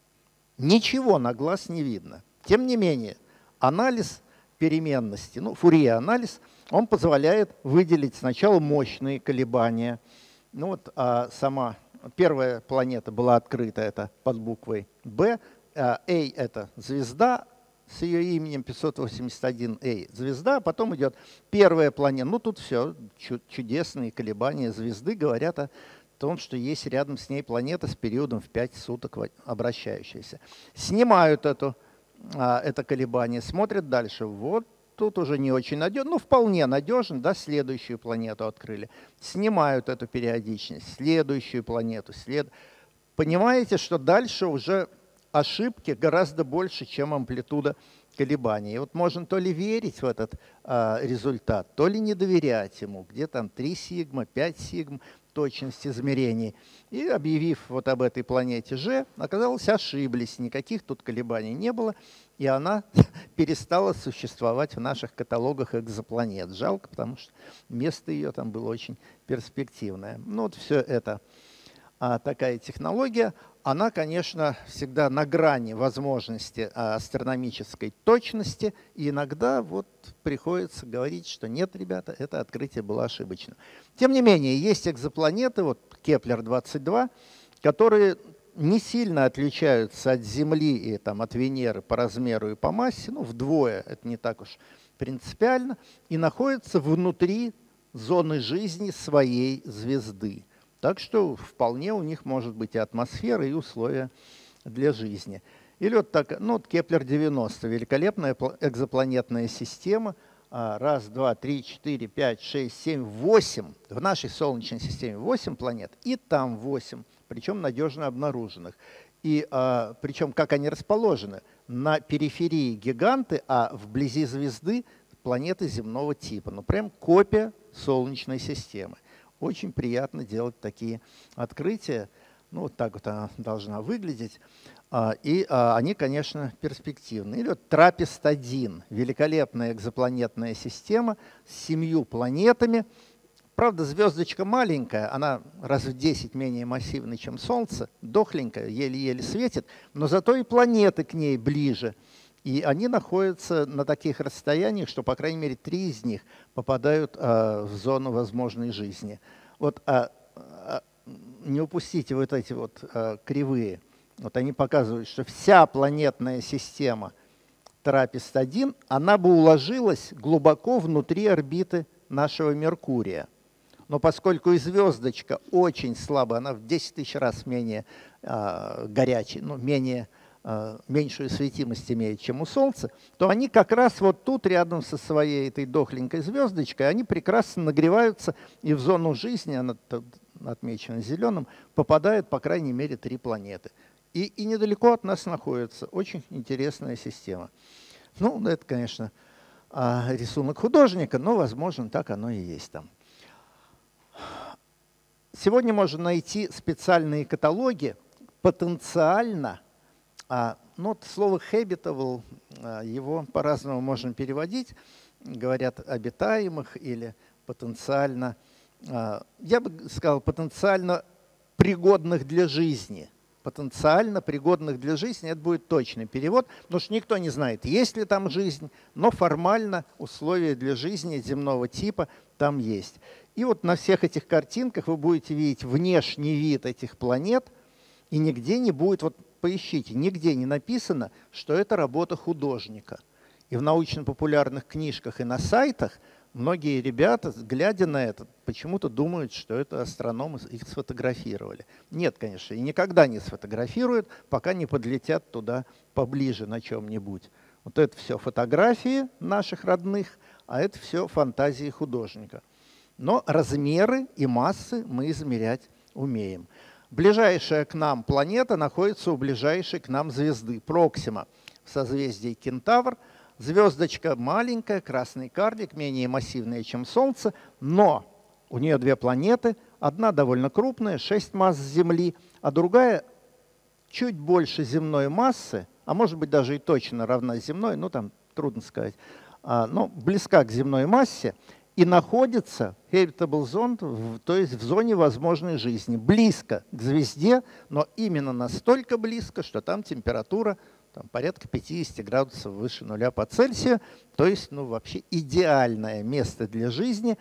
Ничего на глаз не видно. Тем не менее, анализ переменности, ну, Фурье-анализ, он позволяет выделить сначала мощные колебания. Ну вот а сама первая планета была открыта, это под буквой Б. А это звезда с ее именем пятьсот восемьдесят один А. Звезда, а потом идет первая планета. Ну тут все, чудесные колебания звезды говорят о том, что есть рядом с ней планета с периодом в пять суток обращающаяся. Снимают эту, это колебание, смотрят дальше. Вот тут уже не очень надежно, ну вполне надежно, да, следующую планету открыли. Снимают эту периодичность, следующую планету. След... Понимаете, что дальше уже ошибки гораздо больше, чем амплитуда колебаний. И вот можно то ли верить в этот а, результат, то ли не доверять ему, где там три сигма, пять сигм точность измерений. И объявив вот об этой планете Ж, оказалось, ошиблись, никаких тут колебаний не было, и она перестала существовать в наших каталогах экзопланет. Жалко, потому что место ее там было очень перспективное. Ну вот все это а, такая технология. Она, конечно, всегда на грани возможности астрономической точности, и иногда вот приходится говорить, что нет, ребята, это открытие было ошибочно. Тем не менее, есть экзопланеты, вот Кеплер двадцать два, которые не сильно отличаются от Земли и там, от Венеры по размеру и по массе, ну вдвое, это не так уж принципиально, и находятся внутри зоны жизни своей звезды. Так что вполне у них может быть и атмосфера, и условия для жизни. Или вот так, ну вот Кеплер девяносто, великолепная экзопланетная система. Раз, два, три, четыре, пять, шесть, семь, восемь. В нашей Солнечной системе восемь планет, и там восемь, причем надежно обнаруженных. И а, причем как они расположены? На периферии гиганты, а вблизи звезды планеты земного типа. Ну прям копия Солнечной системы. Очень приятно делать такие открытия. Ну, вот так вот она должна выглядеть. И они, конечно, перспективны. Или вот Трапест один. Великолепная экзопланетная система с семью планетами. Правда, звездочка маленькая, она раз в десять менее массивная, чем Солнце. Дохленькая, еле-еле светит. Но зато и планеты к ней ближе. И они находятся на таких расстояниях, что, по крайней мере, три из них попадают а, в зону возможной жизни. Вот а, а, не упустите вот эти вот а, кривые. Вот они показывают, что вся планетная система Трапест один, она бы уложилась глубоко внутри орбиты нашего Меркурия. Но поскольку и звездочка очень слабая, она в десять тысяч раз менее а, горячая, ну, менее меньшую светимость имеет, чем у Солнца, то они как раз вот тут, рядом со своей этой дохленькой звездочкой, они прекрасно нагреваются, и в зону жизни, она отмечена зеленым, попадают, по крайней мере, три планеты. И, и недалеко от нас находится. Очень интересная система. Ну, это, конечно, рисунок художника, но, возможно, так оно и есть там. Сегодня можно найти специальные каталоги потенциально. А, ну, слово habitable, его по-разному можно переводить. Говорят обитаемых или потенциально, я бы сказал, потенциально пригодных для жизни. потенциально пригодных для жизни, это будет точный перевод, потому что никто не знает, есть ли там жизнь, но формально условия для жизни земного типа там есть. И вот на всех этих картинках вы будете видеть внешний вид этих планет, и нигде не будет, вот поищите, нигде не написано, что это работа художника. И в научно-популярных книжках и на сайтах многие ребята, глядя на это, почему-то думают, что это астрономы их сфотографировали. Нет, конечно, и никогда не сфотографируют, пока не подлетят туда поближе на чем-нибудь. Вот это все фотографии наших родных, а это все фантазии художника. Но размеры и массы мы измерять умеем. Ближайшая к нам планета находится у ближайшей к нам звезды Проксима в созвездии Кентавр. Звездочка маленькая, красный карлик, менее массивная, чем Солнце, но у нее две планеты. Одна довольно крупная, шесть масс Земли, а другая чуть больше земной массы, а может быть даже и точно равна земной, ну там трудно сказать, но близка к земной массе и находится habitable zone, то есть в зоне возможной жизни, близко к звезде, но именно настолько близко, что там температура там, порядка пятидесяти градусов выше нуля по Цельсию, то есть ну, вообще идеальное место для жизни,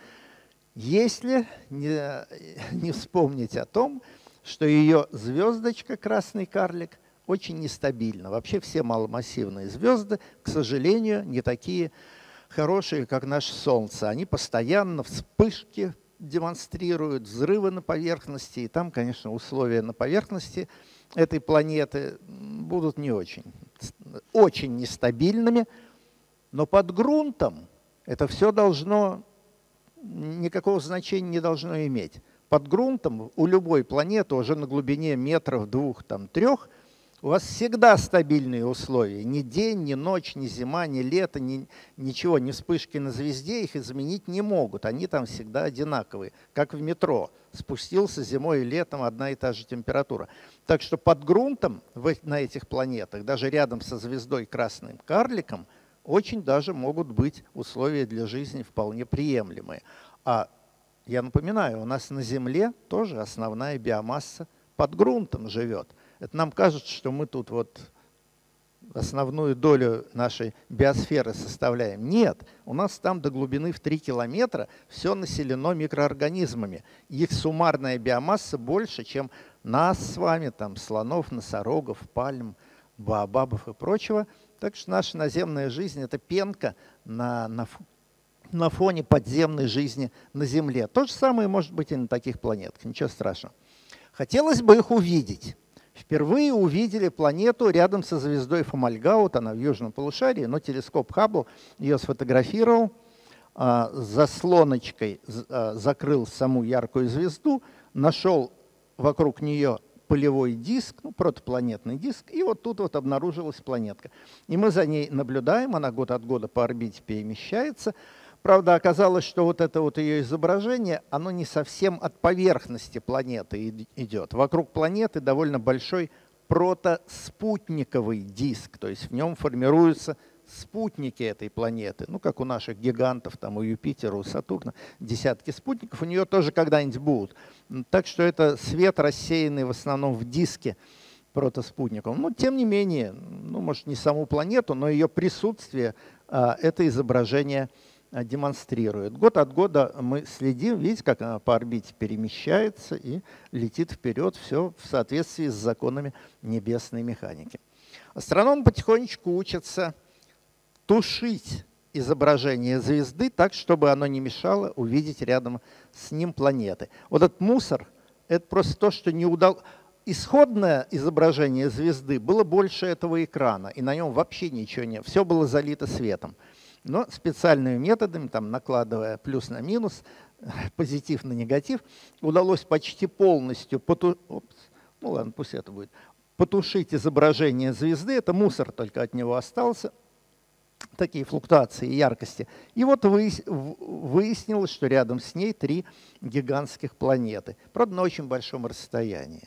если не, не вспомнить о том, что ее звездочка, красный карлик, очень нестабильна. Вообще все маломассивные звезды, к сожалению, не такие хорошие, как наше Солнце. Они постоянно вспышки демонстрируют, взрывы на поверхности, и там, конечно, условия на поверхности этой планеты будут не очень, очень нестабильными, но под грунтом это все должно, никакого значения не должно иметь. Под грунтом у любой планеты уже на глубине метров двух, там, трех у вас всегда стабильные условия. Ни день, ни ночь, ни зима, ни лето, ни, ничего, ни вспышки на звезде их изменить не могут. Они там всегда одинаковые, как в метро. Спустился зимой и летом одна и та же температура. Так что под грунтом на этих планетах, даже рядом со звездой красным карликом, очень даже могут быть условия для жизни вполне приемлемые. А я напоминаю, у нас на Земле тоже основная биомасса под грунтом живет. Это нам кажется, что мы тут вот основную долю нашей биосферы составляем. Нет, у нас там до глубины в три километра все населено микроорганизмами. Их суммарная биомасса больше, чем нас с вами, там, слонов, носорогов, пальм, баобабов и прочего. Так что наша наземная жизнь – это пенка на, на, на фоне подземной жизни на Земле. То же самое может быть и на таких планетах, ничего страшного. Хотелось бы их увидеть. Впервые увидели планету рядом со звездой Фомальгаут, она в южном полушарии, но телескоп Хаббл ее сфотографировал, заслоночкой закрыл саму яркую звезду, нашел вокруг нее полевой диск, ну, протопланетный диск, и вот тут вот обнаружилась планетка. И мы за ней наблюдаем, она год от года по орбите перемещается. Правда, оказалось, что вот это вот ее изображение, оно не совсем от поверхности планеты идет. Вокруг планеты довольно большой протоспутниковый диск, то есть в нем формируются спутники этой планеты. Ну, как у наших гигантов, там у Юпитера, у Сатурна, десятки спутников, у нее тоже когда-нибудь будут. Так что это свет, рассеянный в основном в диске протоспутников. Но тем не менее, ну, может, не саму планету, но ее присутствие, это изображение демонстрирует. Год от года мы следим, видите, как она по орбите перемещается и летит вперед, все в соответствии с законами небесной механики. Астрономы потихонечку учатся тушить изображение звезды так, чтобы оно не мешало увидеть рядом с ним планеты. Вот этот мусор – это просто то, что не удалось. Исходное изображение звезды было больше этого экрана, и на нем вообще ничего нет, все было залито светом. Но специальными методами, там, накладывая плюс на минус, позитив на негатив, удалось почти полностью поту... Опс, ну ладно, пусть это будет. потушить изображение звезды. Это мусор только от него остался. Такие флуктуации яркости. И вот выяснилось, что рядом с ней три гигантских планеты. Правда, на очень большом расстоянии.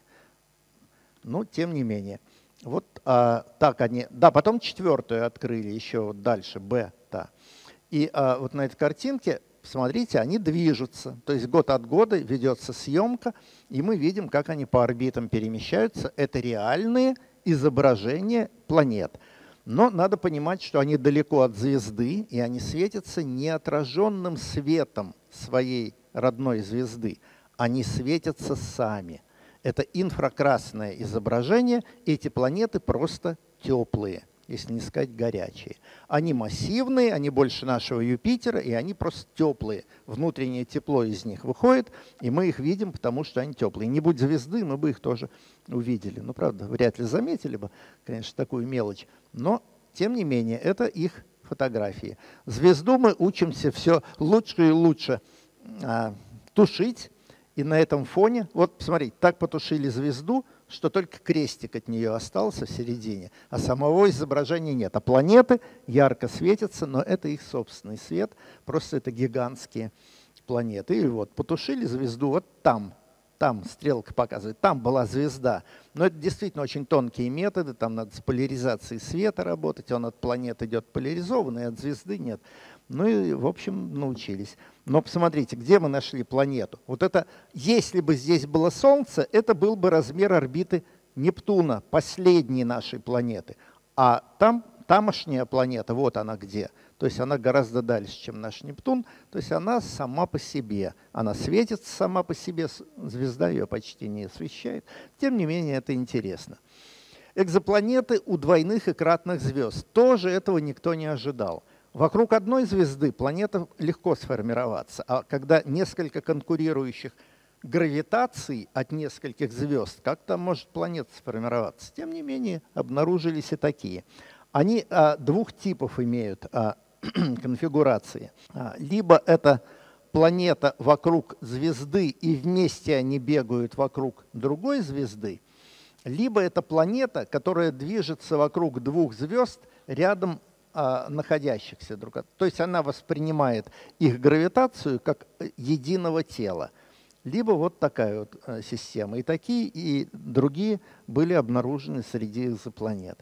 Но тем не менее. Вот а, так они. Да, потом четвертую открыли еще вот дальше, бета. И а, вот на этой картинке посмотрите, они движутся. То есть год от года ведется съемка, и мы видим, как они по орбитам перемещаются. Это реальные изображения планет. Но надо понимать, что они далеко от звезды, и они светятся неотраженным светом своей родной звезды. Они светятся сами. Это инфракрасное изображение, эти планеты просто теплые, если не сказать горячие. Они массивные, они больше нашего Юпитера, и они просто теплые. Внутреннее тепло из них выходит, и мы их видим, потому что они теплые. Не будь звезды, мы бы их тоже увидели. Ну, правда, вряд ли заметили бы, конечно, такую мелочь. Но, тем не менее, это их фотографии. Звезду мы учимся все лучше и лучше а, тушить. И на этом фоне, вот посмотрите, так потушили звезду, что только крестик от нее остался в середине, а самого изображения нет. А планеты ярко светятся, но это их собственный свет, просто это гигантские планеты. И вот потушили звезду вот там, там стрелка показывает, там была звезда. Но это действительно очень тонкие методы, там надо с поляризацией света работать, он от планет идет поляризованный, от звезды нет. Ну и, в общем, научились. Но посмотрите, где мы нашли планету. Вот это, если бы здесь было Солнце, это был бы размер орбиты Нептуна, последней нашей планеты. А там тамошняя планета, вот она где. То есть она гораздо дальше, чем наш Нептун. То есть она сама по себе. Она светится сама по себе, звезда ее почти не освещает. Тем не менее, это интересно. Экзопланеты у двойных и кратных звезд. Тоже этого никто не ожидал. Вокруг одной звезды планета легко сформироваться, а когда несколько конкурирующих гравитаций от нескольких звезд, как там может планета сформироваться? Тем не менее, обнаружились и такие. Они а, двух типов имеют а, конфигурации. А, либо это планета вокруг звезды, и вместе они бегают вокруг другой звезды, либо это планета, которая движется вокруг двух звезд рядом находящихся друг от друга. То есть она воспринимает их гравитацию как единого тела. Либо вот такая вот система. И такие, и другие были обнаружены среди экзопланет.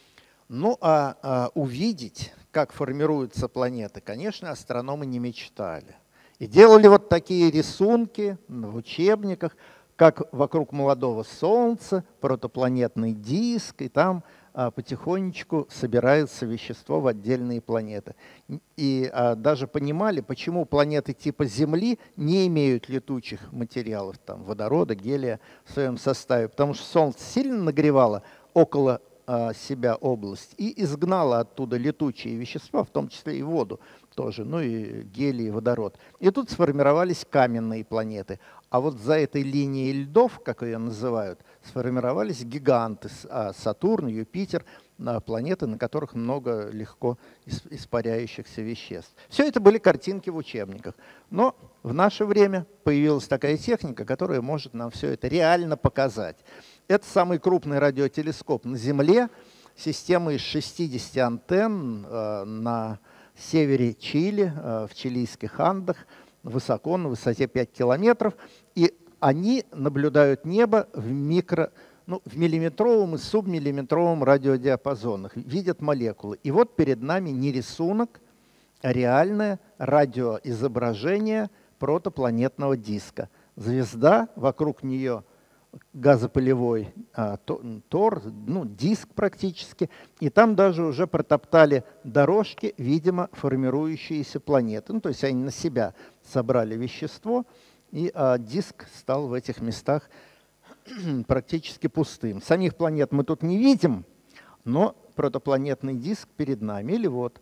Ну а, а увидеть, как формируются планеты, конечно, астрономы не мечтали. И делали вот такие рисунки в учебниках, как вокруг молодого Солнца, протопланетный диск, и там потихонечку собирается вещество в отдельные планеты. И а, даже понимали, почему планеты типа Земли не имеют летучих материалов, там, водорода, гелия в своем составе, потому что Солнце сильно нагревало около а, себя область и изгнало оттуда летучие вещества, в том числе и воду тоже, ну и гелий, и водород. И тут сформировались каменные планеты. А вот за этой линией льдов, как ее называют, сформировались гиганты, Сатурн, Юпитер, планеты, на которых много легко испаряющихся веществ. Все это были картинки в учебниках. Но в наше время появилась такая техника, которая может нам все это реально показать. Это самый крупный радиотелескоп на Земле, система из шестидесяти антенн на севере Чили, в чилийских Андах, высоко, на высоте пять километров. И они наблюдают небо в, микро, ну, в миллиметровом и субмиллиметровом радиодиапазонах, видят молекулы. И вот перед нами не рисунок, а реальное радиоизображение протопланетного диска. Звезда, вокруг нее газопылевой а, тор, ну, диск практически, и там даже уже протоптали дорожки, видимо, формирующиеся планеты. Ну, то есть они на себя собрали вещество, и а, диск стал в этих местах практически пустым. Самих планет мы тут не видим, но протопланетный диск перед нами. Или вот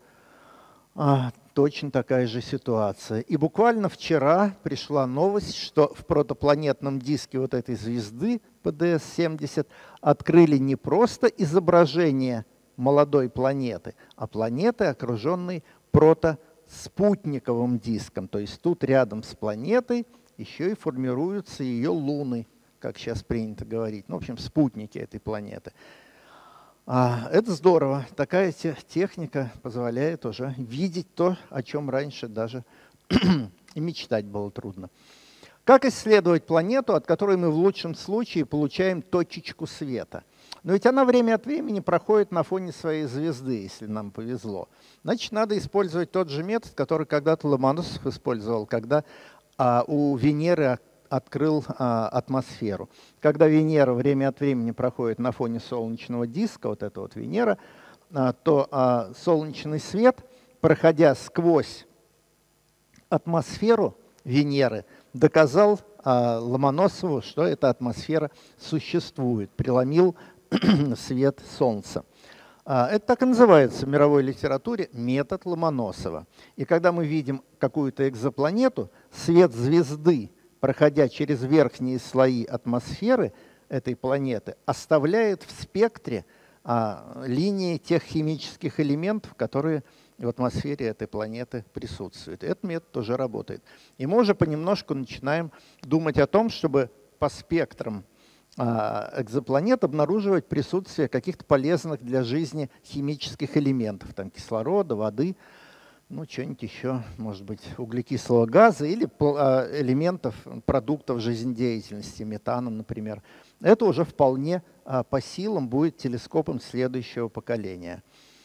а, точно такая же ситуация. И буквально вчера пришла новость, что в протопланетном диске вот этой звезды пэ дэ эс семьдесят открыли не просто изображение молодой планеты, а планеты, окруженной протоспутниковым диском. То есть тут рядом с планетой еще и формируются ее луны, как сейчас принято говорить. Ну, в общем, спутники этой планеты. А, это здорово. Такая техника позволяет уже видеть то, о чем раньше даже и мечтать было трудно. Как исследовать планету, от которой мы в лучшем случае получаем точечку света? Но ведь она время от времени проходит на фоне своей звезды, если нам повезло. Значит, надо использовать тот же метод, который когда-то Ломоносов использовал, когда а, у Венеры открыл а, атмосферу. Когда Венера время от времени проходит на фоне солнечного диска, вот эта вот Венера, а, то а, солнечный свет, проходя сквозь атмосферу Венеры, доказал а, Ломоносову, что эта атмосфера существует, преломил свет Солнца. А, это так и называется в мировой литературе метод Ломоносова. И когда мы видим какую-то экзопланету, свет звезды, проходя через верхние слои атмосферы этой планеты, оставляет в спектре а, линии тех химических элементов, которые в атмосфере этой планеты присутствуют. Этот метод тоже работает. И мы уже понемножку начинаем думать о том, чтобы по спектрам а, экзопланет обнаруживать присутствие каких-то полезных для жизни химических элементов, там кислорода, воды, ну, что-нибудь еще, может быть, углекислого газа или элементов, продуктов жизнедеятельности, метана, например. Это уже вполне по силам будет телескопом следующего поколения.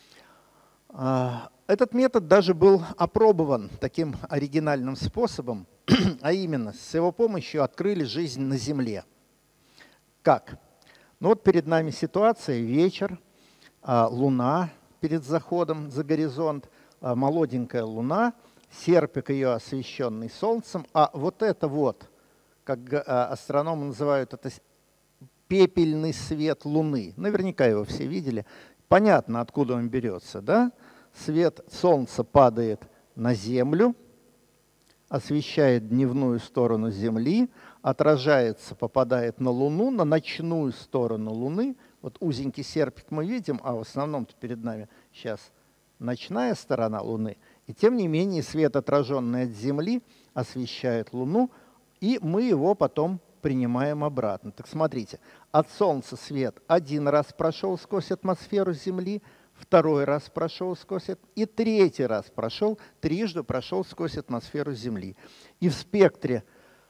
Этот метод даже был опробован таким оригинальным способом, а именно с его помощью открыли жизнь на Земле. Как? Ну вот перед нами ситуация, вечер, Луна перед заходом за горизонт, молоденькая Луна, серпик ее освещенный Солнцем, а вот это вот, как астрономы называют это, пепельный свет Луны. Наверняка его все видели. Понятно, откуда он берется, да? Свет Солнца падает на Землю, освещает дневную сторону Земли, отражается, попадает на Луну, на ночную сторону Луны. Вот узенький серпик мы видим, а в основном-то перед нами сейчас ночная сторона Луны, и тем не менее свет, отраженный от Земли, освещает Луну, и мы его потом принимаем обратно. Так смотрите, от Солнца свет один раз прошел сквозь атмосферу Земли, второй раз прошел сквозь, и третий раз прошел, трижды прошел сквозь атмосферу Земли. И в спектре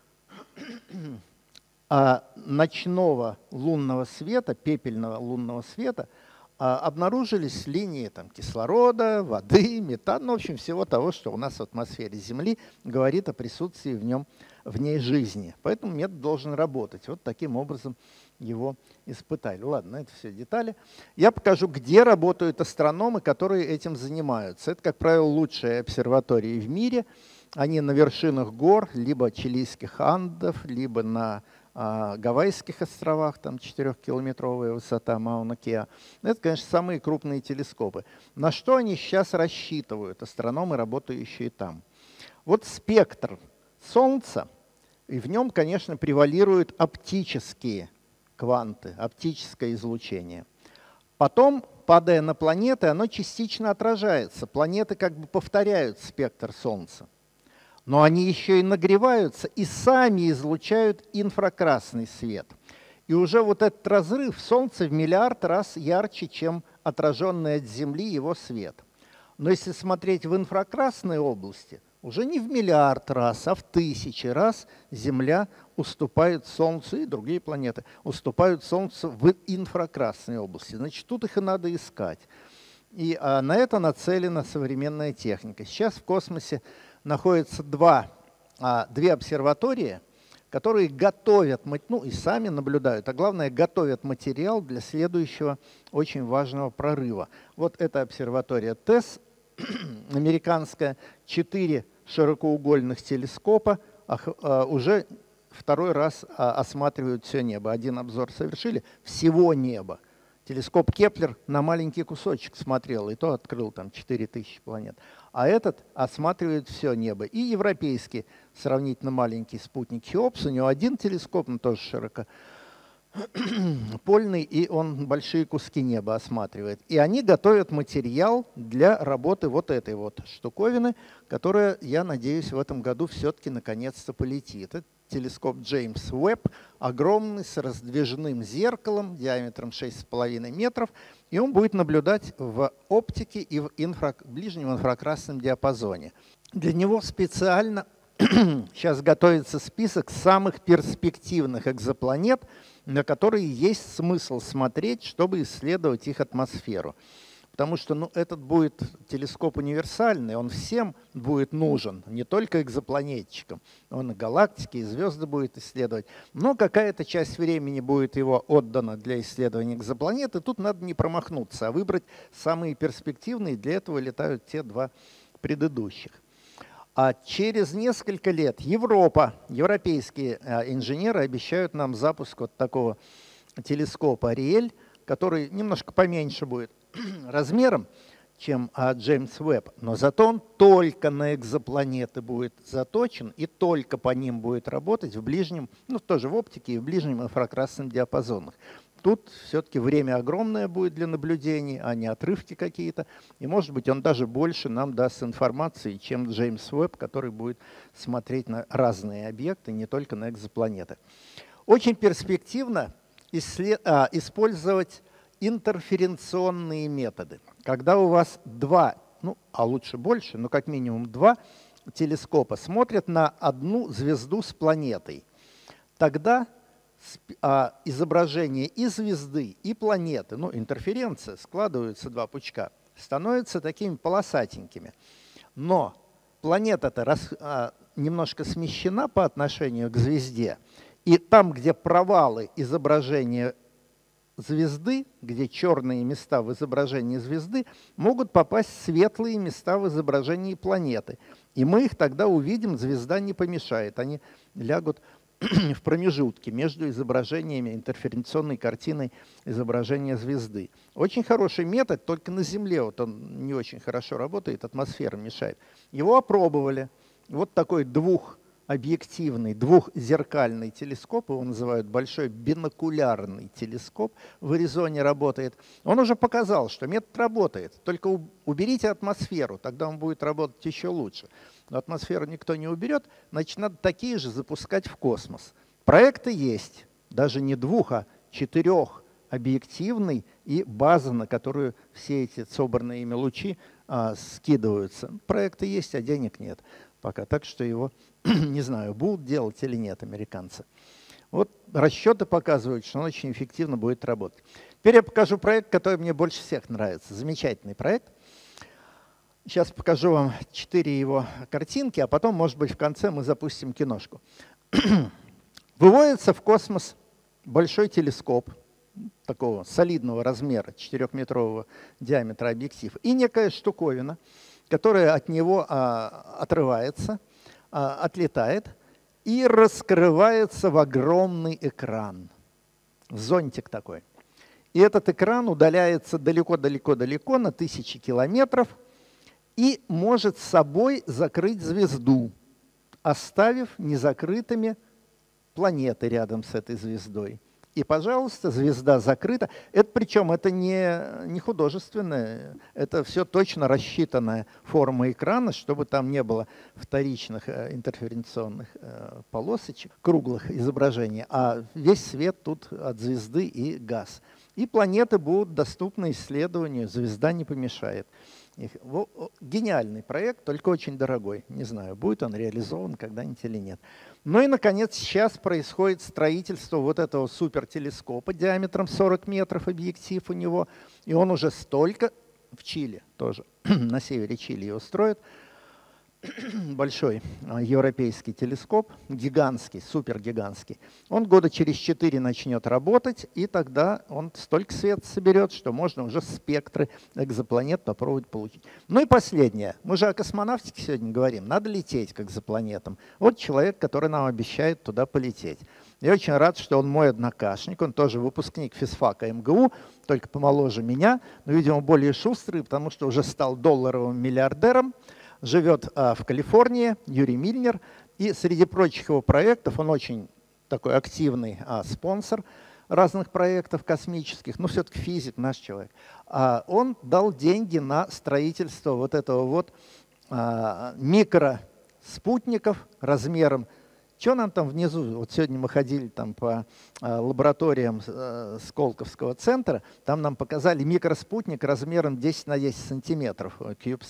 ночного лунного света, пепельного лунного света, обнаружились линии там, кислорода, воды, метана, ну, в общем, всего того, что у нас в атмосфере Земли говорит о присутствии в, нем, в ней жизни. Поэтому метод должен работать. Вот таким образом его испытали. Ладно, это все детали. Я покажу, где работают астрономы, которые этим занимаются. Это, как правило, лучшие обсерватории в мире. Они на вершинах гор, либо Чилийских Андов, либо на а, Гавайских островах, там четырехкилометровая высота Мауна-Кеа. Это, конечно, самые крупные телескопы. На что они сейчас рассчитывают, астрономы, работающие там? Вот спектр Солнца, и в нем, конечно, превалируют оптические кванты, оптическое излучение. Потом, падая на планеты, оно частично отражается. Планеты как бы повторяют спектр Солнца. Но они еще и нагреваются и сами излучают инфракрасный свет. И уже вот этот разрыв Солнца в миллиард раз ярче, чем отраженный от Земли его свет. Но если смотреть в инфракрасной области, уже не в миллиард раз, а в тысячи раз Земля уступает Солнцу, и другие планеты уступают Солнцу в инфракрасной области. Значит, тут их и надо искать. И а, на это нацелена современная техника. Сейчас в космосе находятся два, а, две обсерватории, которые готовят, ну и сами наблюдают, а главное, готовят материал для следующего очень важного прорыва. Вот эта обсерватория ТЭСС, американская, четыре широкоугольных телескопа, а, а, уже второй раз а, осматривают все небо. Один обзор совершили, всего неба. Телескоп Кеплер на маленький кусочек смотрел, и то открыл там четыре тысячи планет. А этот осматривает все небо. И европейский сравнительно маленький спутник Хеопс, у него один телескоп, но тоже широкопольный, и он большие куски неба осматривает. И они готовят материал для работы вот этой вот штуковины, которая, я надеюсь, в этом году все-таки наконец-то полетит. Это телескоп Джеймс Уэбб, огромный, с раздвижным зеркалом диаметром шесть с половиной метров, и он будет наблюдать в оптике и в инфра... ближнем инфракрасном диапазоне. Для него специально сейчас готовится список самых перспективных экзопланет, на которые есть смысл смотреть, чтобы исследовать их атмосферу. Потому что ну, этот будет телескоп универсальный, он всем будет нужен, не только экзопланетчикам. Он и галактики, и звезды будет исследовать. Но какая-то часть времени будет его отдана для исследования экзопланет, и тут надо не промахнуться, а выбрать самые перспективные. Для этого летают те два предыдущих. А через несколько лет Европа, европейские инженеры обещают нам запуск вот такого телескопа Ариэль, который немножко поменьше будет размером, чем Джеймс Уэбб, но зато он только на экзопланеты будет заточен и только по ним будет работать в ближнем, ну тоже в оптике и в ближнем инфракрасном диапазонах. Тут все-таки время огромное будет для наблюдений, а не отрывки какие-то. И, может быть, он даже больше нам даст информации, чем Джеймс Уэбб, который будет смотреть на разные объекты, не только на экзопланеты. Очень перспективно исслед... а, использовать интерференционные методы. Когда у вас два, ну, а лучше больше, но как минимум два телескопа смотрят на одну звезду с планетой, тогда а, изображение и звезды, и планеты, ну, интерференция, складываются два пучка, становятся такими полосатенькими. Но планета-то рас, а, немножко смещена по отношению к звезде, и там, где провалы изображения звезды, где черные места в изображении звезды, могут попасть светлые места в изображении планеты. И мы их тогда увидим, звезда не помешает. Они лягут в промежутки между изображениями, интерференционной картиной изображения звезды. Очень хороший метод, только на Земле вот он не очень хорошо работает, атмосфера мешает. Его опробовали. Вот такой двух объективный двухзеркальный телескоп, его называют большой бинокулярный телескоп, в Аризоне работает. Он уже показал, что метод работает. Только уберите атмосферу, тогда он будет работать еще лучше. Но атмосферу никто не уберет, значит, надо такие же запускать в космос. Проекты есть, даже не двух, а четырех объективный и база, на которую все эти собранные ими лучи а, скидываются. Проекты есть, а денег нет пока. Так что его, не знаю, будут делать или нет американцы. Вот расчеты показывают, что он очень эффективно будет работать. Теперь я покажу проект, который мне больше всех нравится. Замечательный проект. Сейчас покажу вам четыре его картинки, а потом, может быть, в конце мы запустим киношку. Выводится в космос большой телескоп такого солидного размера, четырехметрового диаметра объектив, и некая штуковина, которая от него а, отрывается, а, отлетает и раскрывается в огромный экран. Зонтик такой. И этот экран удаляется далеко-далеко-далеко на тысячи километров и может с собой закрыть звезду, оставив незакрытыми планеты рядом с этой звездой. И, пожалуйста, звезда закрыта. Это причем это не, не художественное, это все точно рассчитанная форма экрана, чтобы там не было вторичных интерференционных полосочек, круглых изображений, а весь свет тут от звезды и газ. И планеты будут доступны исследованию, звезда не помешает. Гениальный проект, только очень дорогой. Не знаю, будет он реализован когда-нибудь или нет. Ну и, наконец, сейчас происходит строительство вот этого супертелескопа диаметром сорок метров, объектив у него. И он уже столько, в Чили тоже, на севере Чили его строят, большой европейский телескоп, гигантский, супергигантский. Он года через четыре начнет работать, и тогда он столько света соберет, что можно уже спектры экзопланет попробовать получить. Ну и последнее. Мы же о космонавтике сегодня говорим. Надо лететь к экзопланетам. Вот человек, который нам обещает туда полететь. Я очень рад, что он мой однокашник. Он тоже выпускник физфака эм гэ у, только помоложе меня, но, видимо, более шустрый, потому что уже стал долларовым миллиардером. Живет а, в Калифорнии, Юрий Мильнер, и среди прочих его проектов, он очень такой активный а, спонсор разных проектов космических, но все-таки физик, наш человек. А, он дал деньги на строительство вот этого вот а, микроспутников размером. Что нам там внизу? Вот сегодня мы ходили там по а, лабораториям а, Сколковского центра, там нам показали микроспутник размером десять на десять сантиметров, CubeSat.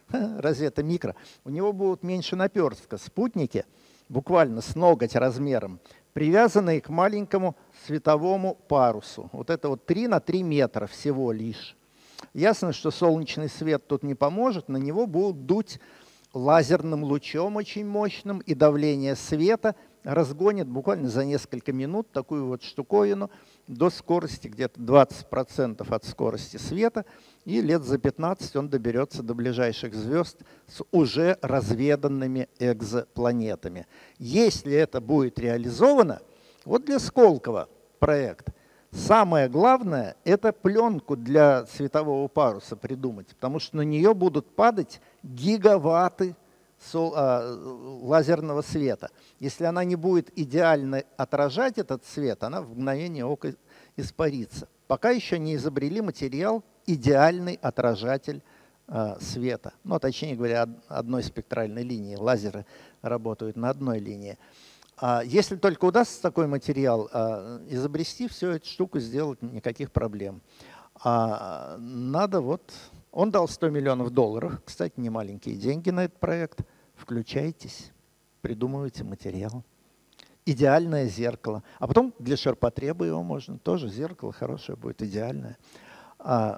Разве это микро? У него будут меньше наперстка. Спутники, буквально с ноготь размером, привязанные к маленькому световому парусу. Вот это вот три на три метра всего лишь. Ясно, что солнечный свет тут не поможет, на него будут дуть лазерным лучом очень мощным, и давление света разгонит буквально за несколько минут такую вот штуковину до скорости где-то двадцать процентов от скорости света, и лет за пятнадцать он доберется до ближайших звезд с уже разведанными экзопланетами. Если это будет реализовано, вот для Сколково проект, самое главное – это пленку для светового паруса придумать, потому что на нее будут падать гигаватты сол, а, лазерного света. Если она не будет идеально отражать этот свет, она в мгновение ока испарится. Пока еще не изобрели материал идеальный отражатель а, света. Ну, точнее говоря, одной спектральной линии. Лазеры работают на одной линии. А если только удастся такой материал а, изобрести, всю эту штуку сделать, никаких проблем. А надо вот… Он дал сто миллионов долларов. Кстати, не маленькие деньги на этот проект. Включайтесь, придумывайте материал. Идеальное зеркало. А потом для ширпотреба его можно. Тоже зеркало хорошее будет, идеальное. А,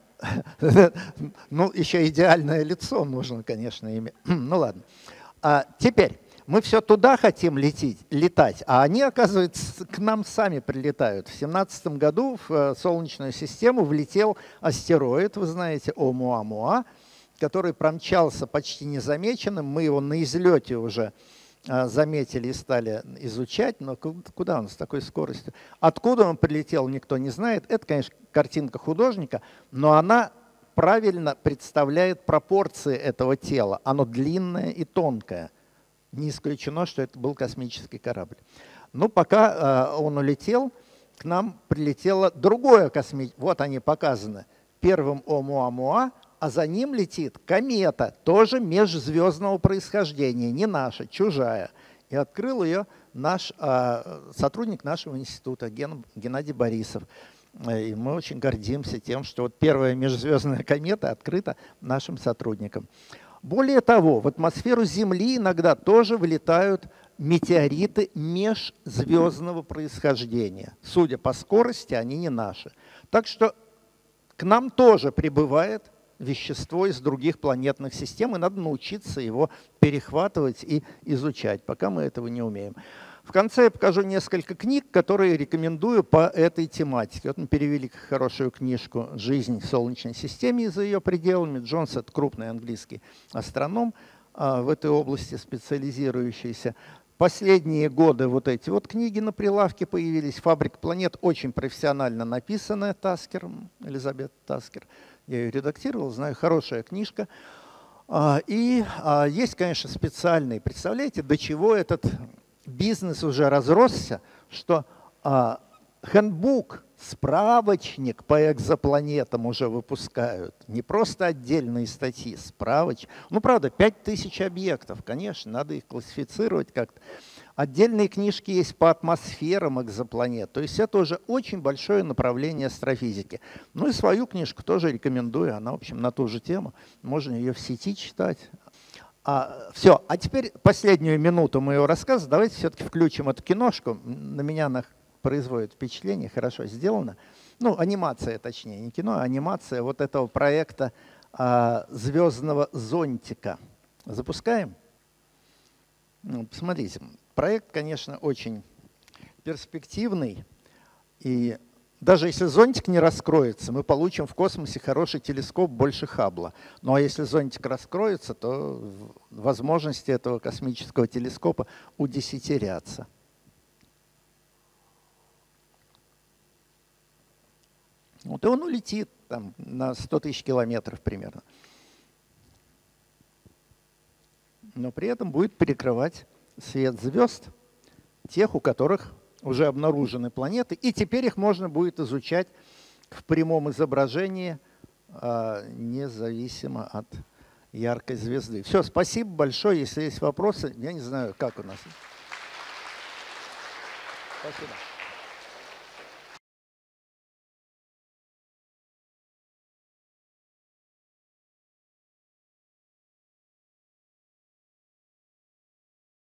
ну, еще идеальное лицо нужно, конечно, иметь. Ну ладно. А теперь… Мы все туда хотим лететь, летать, а они, оказывается, к нам сами прилетают. В две тысячи семнадцатом году в Солнечную систему влетел астероид, вы знаете, Оumuamua, который промчался почти незамеченным. Мы его на излете уже заметили и стали изучать, но куда он с такой скоростью? Откуда он прилетел, никто не знает. Это, конечно, картинка художника, но она правильно представляет пропорции этого тела. Оно длинное и тонкое. Не исключено, что это был космический корабль. Но пока э, он улетел, к нам прилетело другое космическое. Вот они показаны. Первым Оumuamua, а за ним летит комета, тоже межзвездного происхождения, не наша, чужая. И открыл ее наш э, сотрудник нашего института Ген, Геннадий Борисов. И мы очень гордимся тем, что вот первая межзвездная комета открыта нашим сотрудникам. Более того, в атмосферу Земли иногда тоже вылетают метеориты межзвездного происхождения. Судя по скорости, они не наши. Так что к нам тоже прибывает вещество из других планетных систем, и надо научиться его перехватывать и изучать, пока мы этого не умеем. В конце я покажу несколько книг, которые рекомендую по этой тематике. Вот мы перевели хорошую книжку «Жизнь в Солнечной системе и за ее пределами». Джонс – это крупный английский астроном, в этой области специализирующийся. Последние годы вот эти вот книги на прилавке появились. «Фабрика планет» очень профессионально написанная, Таскер, Элизабет Таскер. Я ее редактировал, знаю, хорошая книжка. И есть, конечно, специальные. Представляете, до чего этот бизнес уже разросся, что а, хэндбук, справочник по экзопланетам уже выпускают. Не просто отдельные статьи, справочник. Ну, правда, пять тысяч объектов, конечно, надо их классифицировать как-то. Отдельные книжки есть по атмосферам экзопланет. То есть это уже очень большое направление астрофизики. Ну и свою книжку тоже рекомендую. Она, в общем, на ту же тему. Можно ее в сети читать. А, все, а теперь последнюю минуту моего рассказа давайте все-таки включим эту киношку. На меня она производит впечатление, хорошо сделано. Ну, анимация, точнее, не кино, а анимация вот этого проекта а, звездного зонтика. Запускаем? Ну, посмотрите, проект, конечно, очень перспективный. И даже если зонтик не раскроется, мы получим в космосе хороший телескоп больше Хаббла. Ну а если зонтик раскроется, то возможности этого космического телескопа удесятерятся. Вот и он улетит там, на сто тысяч километров примерно. Но при этом будет перекрывать свет звезд, тех, у которых уже обнаружены планеты, и теперь их можно будет изучать в прямом изображении, независимо от яркой звезды. Все, спасибо большое. Если есть вопросы, я не знаю, как у нас. Спасибо.